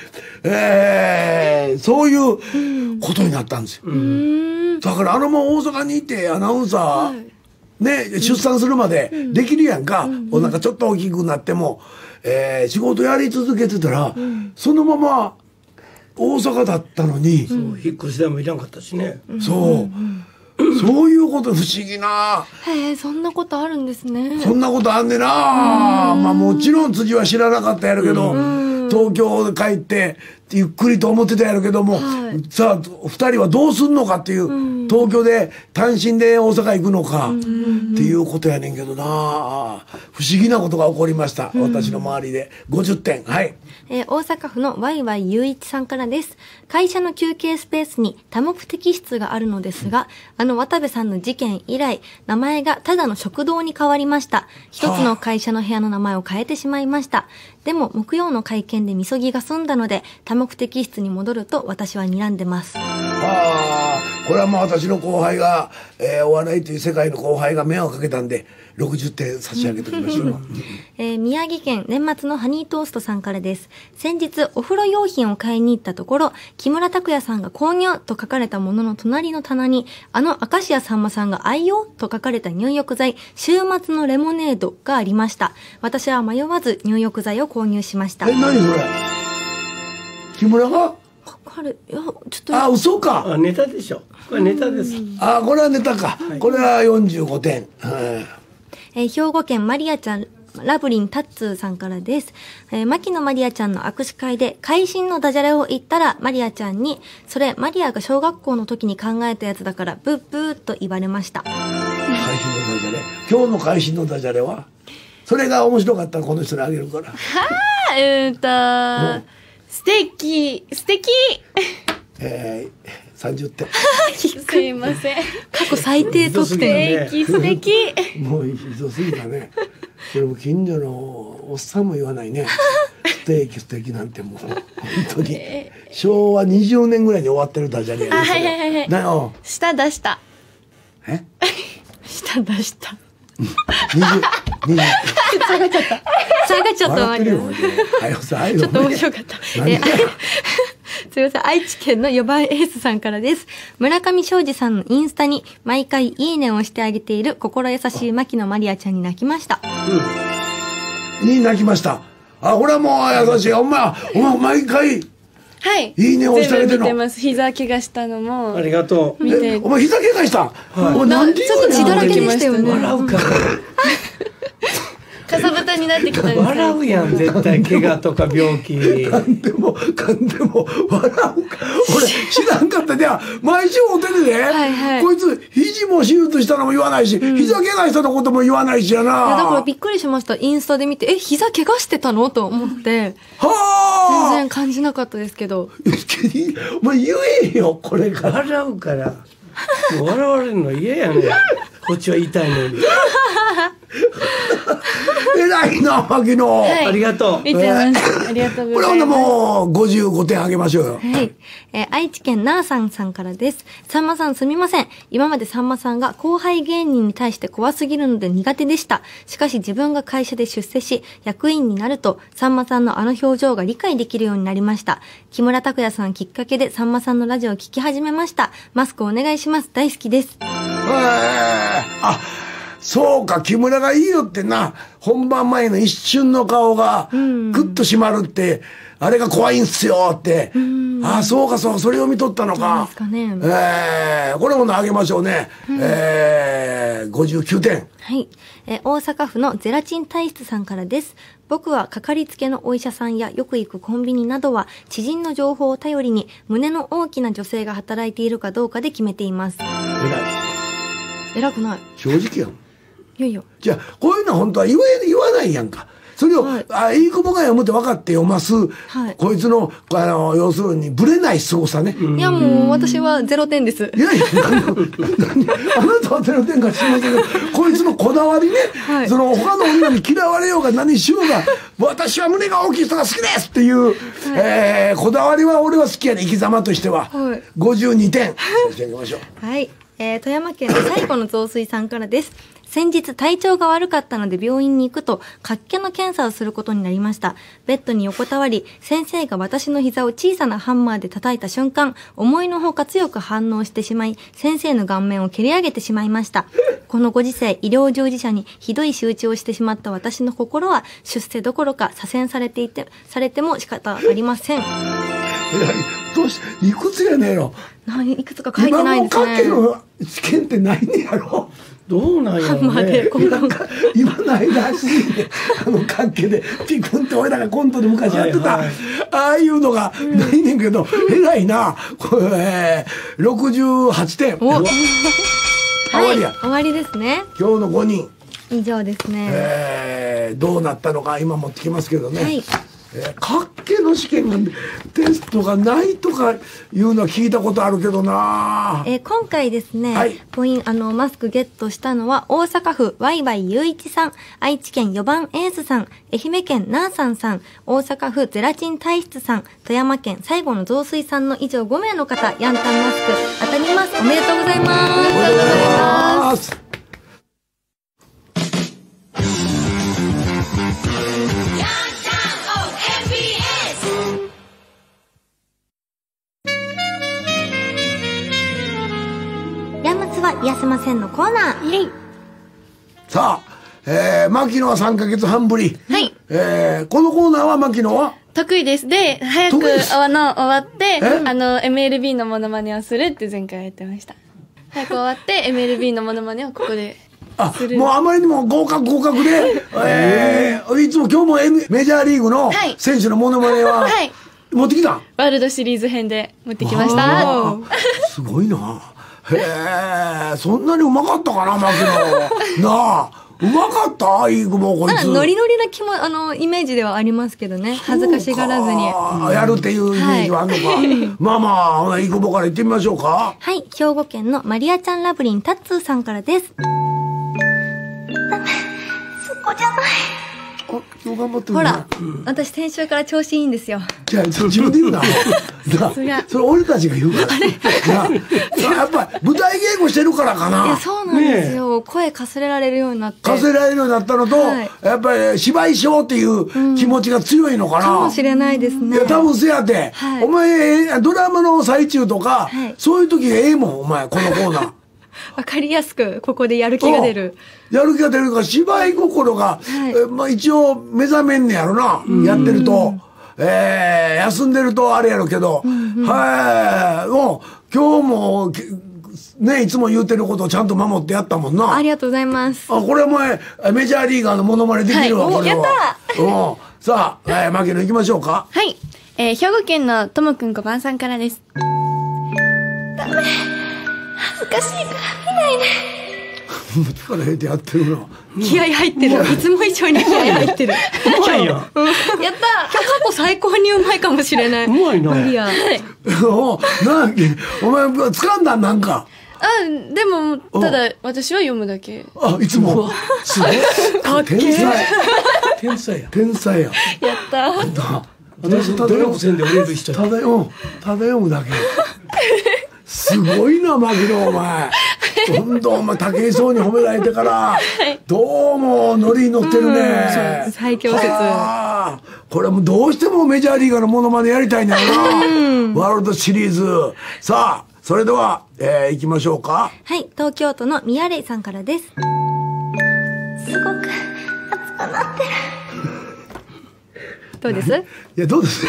そういうことになったんですよ。だからもう大阪にいてアナウンサー、ね、出産するまでできるやんか。お腹ちょっと大きくなっても、仕事やり続けてたら、そのまま大阪だったのに、 そう引っ越しでもいらんかったしね。 そういうこと不思議な。 へえ、そんなことあるんですね。 そんなことあんねんな。まあもちろん辻は知らなかったやるけど、東京帰ってゆっくりと思ってたやるけども、さあ二人はどうすんのかっていう、東京で単身で大阪行くのかっていうことやねんけどな。不思議なことが起こりました、私の周りで。50点。はい。 大阪府のワイワイ雄一さんからです。会社の休憩スペースに多目的室があるのですが、渡部さんの事件以来、名前がただの食堂に変わりました。一つの会社の部屋の名前を変えてしまいました。でも木曜の会見でみそぎが済んだので、多目的室に戻ると私は睨んでます。 これはまあ私の後輩が、お笑いという世界の後輩が目をかけたんで、60点差し上げておきましょう。 宮城県年末のハニートーストさんからです。先日お風呂用品を買いに行ったところ、木村拓哉さんが購入と書かれたものの隣の棚に、明石家さんまさんが愛用と書かれた入浴剤、週末のレモネードがありました。私は迷わず入浴剤を購入しました。 何それ？木村が？ いや、ちょっと。 嘘か。 ネタでしょ。これネタです。 これはネタか。これは45点。 兵庫県マリアちゃん、ラブリンタッツーさんからです。牧野マリアちゃんの握手会で会心のダジャレを言ったら、マリアちゃんに、それマリアが小学校の時に考えたやつだからブッブーと言われました。 会心のダジャレ。今日の会心のダジャレはそれが面白かったらこの人にあげるから。 素敵 30点。 すいません。 過去最低得点。 素敵もうひどすぎたね。これも近所のおっさんも言わないね。素敵なんてもう本当に昭和20年ぐらいに終わってるダジャレやね。 はい舌出した。 舌出した。 20 下がっちゃった。下がっちゃった。 笑ってるよ。ちょっと面白かった。すみません。愛知県の4番エースさんからです。村上昌司さんのインスタに毎回いいねをしてあげている心優しい牧野マリアちゃんに泣きました。 に泣きました。あ、これはもう優しい。お前毎回。 はい。 いいねをしてあげてるの。 見てます。膝怪我したのも。 ありがとう。 見て。お前膝怪我した。 なんでちょっと血だらけでしたよね。 笑うから。 かさぶたになってきたんです。 笑うやん、絶対怪我とか病気。 噛んでも笑うか。俺知らんかったじゃあ毎週ホテルで、こいつ肘も手術したのも言わないし、膝怪我したのことも言わないしやな。 だからびっくりしました。インスタで見て膝怪我してたのと思って。全然感じなかったですけど。 お前言えよこれから。 笑うから。もう笑われるの嫌やねん。こっちは言いたいのに。 偉いな牧野。 ありがとう。 見てます。ありがとうございます。 これはもう55点あげましょうよ。 はい。愛知県なーさんさんからです。さんまさんすみません。今までさんまさんが後輩芸人に対して怖すぎるので苦手でした。しかし自分が会社で出世し、役員になると、さんまさんのあの表情が理解できるようになりました。木村拓哉さんきっかけでさんまさんのラジオを聞き始めました。マスクお願いします。大好きです。 そうか、木村がいいよってな、本番前の一瞬の顔が、グッと締まるって、あれが怖いんすよって。そうか、それを見とったのか。 ですかね。 これもあげましょうね。59点。 はい。大阪府のゼラチン体質さんからです。僕はかかりつけのお医者さんやよく行くコンビニなどは知人の情報を頼りに胸の大きな女性が働いているかどうかで決めています。偉くない。 正直やん。 いやいや。じゃあこういうのは本当は言わないやんか。それを、いい子もが読むって分かって読ます、こいつの、要するにブレない凄さね。 いやもう私は0点です。 いやあなたは0点か知りませんけど、こいつのこだわりね、その他の女に嫌われようが何しようが、私は胸が大きい人が好きですっていう、こだわりは俺は好きやね、生き様としては。52点。してあげましょう。 はい。富山県の最後の雑炊さんからです。先日体調が悪かったので病院に行くと脚気の検査をすることになりました。ベッドに横たわり、先生が私の膝を小さなハンマーで叩いた瞬間、思いのほか強く反応してしまい、先生の顔面を蹴り上げてしまいました。このご時世、医療従事者にひどい仕打ちをしてしまった私の心は出世どころか左遷されても仕方ありません。 どうしいくつやねんやろ。 いくつか書いてないですね。 今の試験ってないねやろ。 どうなんやろね。 なんか今ないらしいね。関係でピクンって俺らがコントで昔やってた、ああいうのがないねんけど、偉いな。68点。終わりや。 終わりですね。 今日の5人以上ですね。 どうなったのか今持ってきますけどね。はい。かっけの試験がテストがないとかいうのは聞いたことあるけどな。 今回ですね、マスクゲットしたのは大阪府ワイワイゆういちさん、愛知県4番エースさん、愛媛県なーさんさん、大阪府ゼラチン体質さん、富山県最後の雑炊さんの以上5名の方、ヤンタンマスク当たります。おめでとうございます。 おめでとうございます。 癒せませんのコーナー。 さあ、牧野は3ヶ月半ぶり。 はい。 このコーナーは牧野は得意です。で、早く終わって、MLB のモノマネをするって前回やってました。早く終わって、MLB のモノマネをここで。 もうあまりにも合格で、いつも今日もメジャーリーグの選手のモノマネは、持ってきた？ ワールドシリーズ編で持ってきました。 すごいな。へえ、そんなにうまかったかな、牧野。なあ。 まかったいい子もこいつ。 ノリノリなイメージではありますけどね。恥ずかしがらずに。 やるっていうイメージはあんのか。まあまあ、いい子もから行ってみましょうか。 はい、兵庫県のマリアちゃんラブリンタッツーさんからです。 ダメ、そこじゃない。 今日頑張ってるね。 ほら、私先週から調子いいんですよ。 じゃあ、自分で言うな。それ俺たちが言うから。やっぱ舞台稽古してるからかな。 いや、そうなんですよ。声かすれられるようになって。 かすれられるようになったのと、やっぱり芝居しようっていう気持ちが強いのかな。 かもしれないですね。 いや、多分せやて。お前、ドラマの最中とか、そういう時ええもん、お前、このコーナー。 わかりやすく、ここでやる気が出る。 やる気が出るから、芝居心が、まあ一応目覚めんねやろな、やってると。休んでるとあれやろうけど、はい、もう、今日も、ね、いつも言うてることをちゃんと守ってやったもんな。 ありがとうございます。 これお前、メジャーリーガーのモノマネできるわ、これは。 やったーさあ、牧野行きましょうか。 はい。兵庫県のともくん5番さんからです。 ダメ。恥ずかしいから見ないで。 力入れてやってるな。 気合入ってる。いつも以上に気合入ってる。 うまいよ。 やった今日過去最高にうまいかもしれない。 うまいな。 マリア。 お前、掴んだんなんか。 でも、ただ、私は読むだけ。 いつも。すごい。天才。天才や。天才や。 やった。 私、努力せんで売れる人。 ただ読むだけ。すごいな、牧野、お前。どんどんお前、武井壮に褒められてから、どうも、ノリに乗ってるね。 最強説。 これもどうしてもメジャーリーガーのモノマネやりたいんだよな。ワールドシリーズ。さあ、それでは、行きましょうか。 はい、東京都の宮レイさんからです。 すごく熱くなってる。 どうです？ いや、どうです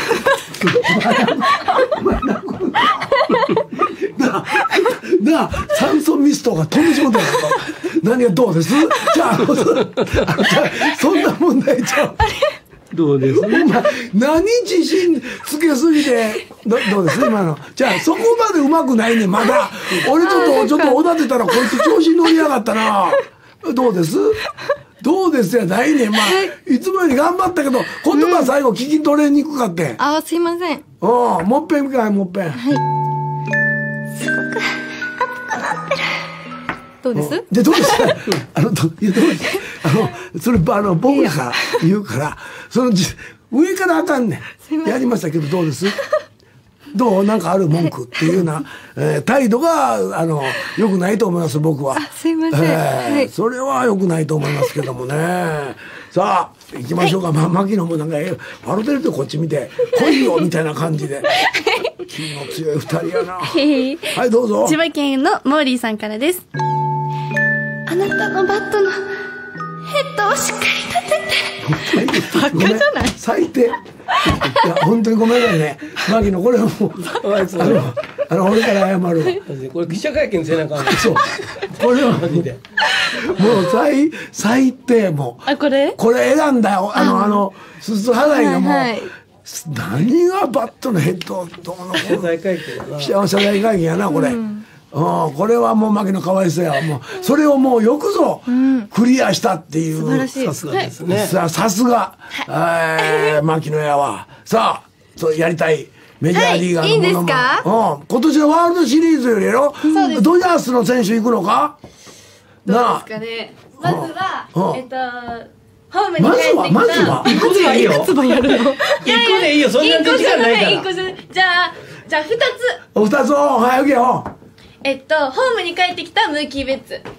なあ、酸素ミストが飛んでしまったんですか。何がどうです？じゃあ、そんな問題ちゃう。 どうです？ 何自信つけすぎて、どうです今の。じゃあ、そこまでうまくないね、まだ。俺ちょっとおだてたら、こいつ調子に乗りやがったな。どうです？どうですやないねん。まあ、いつもより頑張ったけど、言葉最後聞き取れにくかって。 すいません。 もっぺんかい、もっぺん。 はい。 すごく熱くなってる。 どうです？ じゃどうですか。どうです。それ僕が言うから、上からあかんねん。やりましたけど、どうです？どうなんかある文句っていうような、態度が良くないと思います、僕は。 すいません。 それは良くないと思いますけどもね。さあ、行きましょうか。牧野もなんか、笑ってるとこっち見て、来いよみたいな感じで。気の強い二人やな。はい、どうぞ。 千葉県のモーリーさんからです。 あなたのバットのヘッドをしっかり立てて。 バカじゃない？ 最低。いや、本当にごめんなさいね。牧野、これはもう、俺から謝るわ。 これ記者会見せなあかん。 そう。これはマジで。もう最低もう。これ選んだよ。すす払いがもう。何がバットのヘッドどうの謝罪会見やな。 謝罪会見やな、これ。これはもう牧野かわいそうや。もう、それをもうよくぞ、クリアしたっていう。 素晴らしい。 さすがですね。 さすが、牧野やわ。さあ、そうやりたい。メジャーリーガーのものも。いいんですか？今年のワールドシリーズよりやろ？ドジャースの選手行くのか？ どうですかね。まずは、ホームに帰ってきた。 まずは 1個でいいよ。 いくつもやるの？1 個でいいよ。そんな時間ないから。 1個じゃない。じゃあ2つ。 2つを、はい、受けよ。 ホームに帰ってきたムーキー・ベッツ。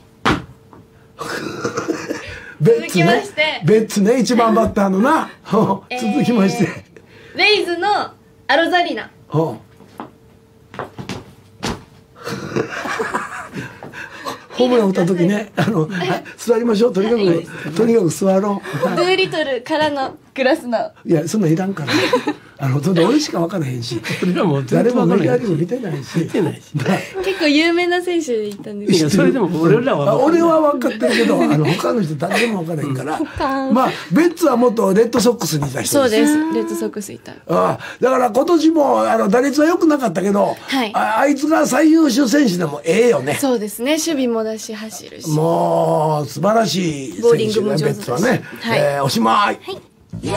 続きまして。 ベッツね、一番バッターのな。続きまして。 レイズのアロザリナ。 ホームラン打った時ね、座りましょう。とにかく座ろう。 ドゥーリトルからのクラスの。 いや、そんなんいらんから。そんな俺しか分からへんし。 それはもう誰もメジャーリーグ見てないし。 見てないし。 結構有名な選手でいたんですいや、それでも俺らは。 俺は分かってるけど、他の人誰でも分からへんから。まあ、ベッツは元レッドソックスにいた人です。 そうです。レッドソックスいた。 だから今年も、打率は良くなかったけど、 はい、 あいつが最優秀選手でもええよね。 そうですね。守備もだし、走るし。 もう、素晴らしい選手ボーリングも上手ベッツはね。 はい、 おしまい。 はい。 や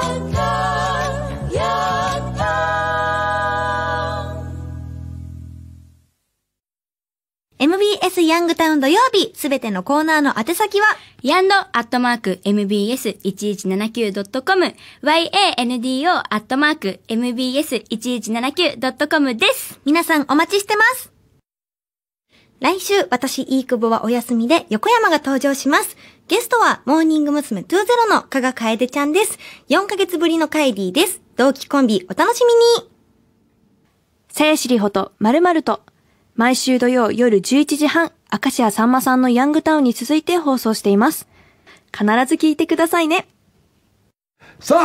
った MBS ヤングタウン土曜日、すべてのコーナーの宛先は、 yando@mbs1179.com、yando@mbs1179.com です。 皆さんお待ちしてます。来週、私、イークボはお休みで、横山が登場します。ゲストは、モーニング娘。20の加賀楓ちゃんです。4ヶ月ぶりのカイリーです。同期コンビ、お楽しみに。 さやしりほとまるまると。毎週土曜夜11時半、明石家さんまさんのヤングタウンに続いて放送しています。必ず聞いてくださいね。 さあ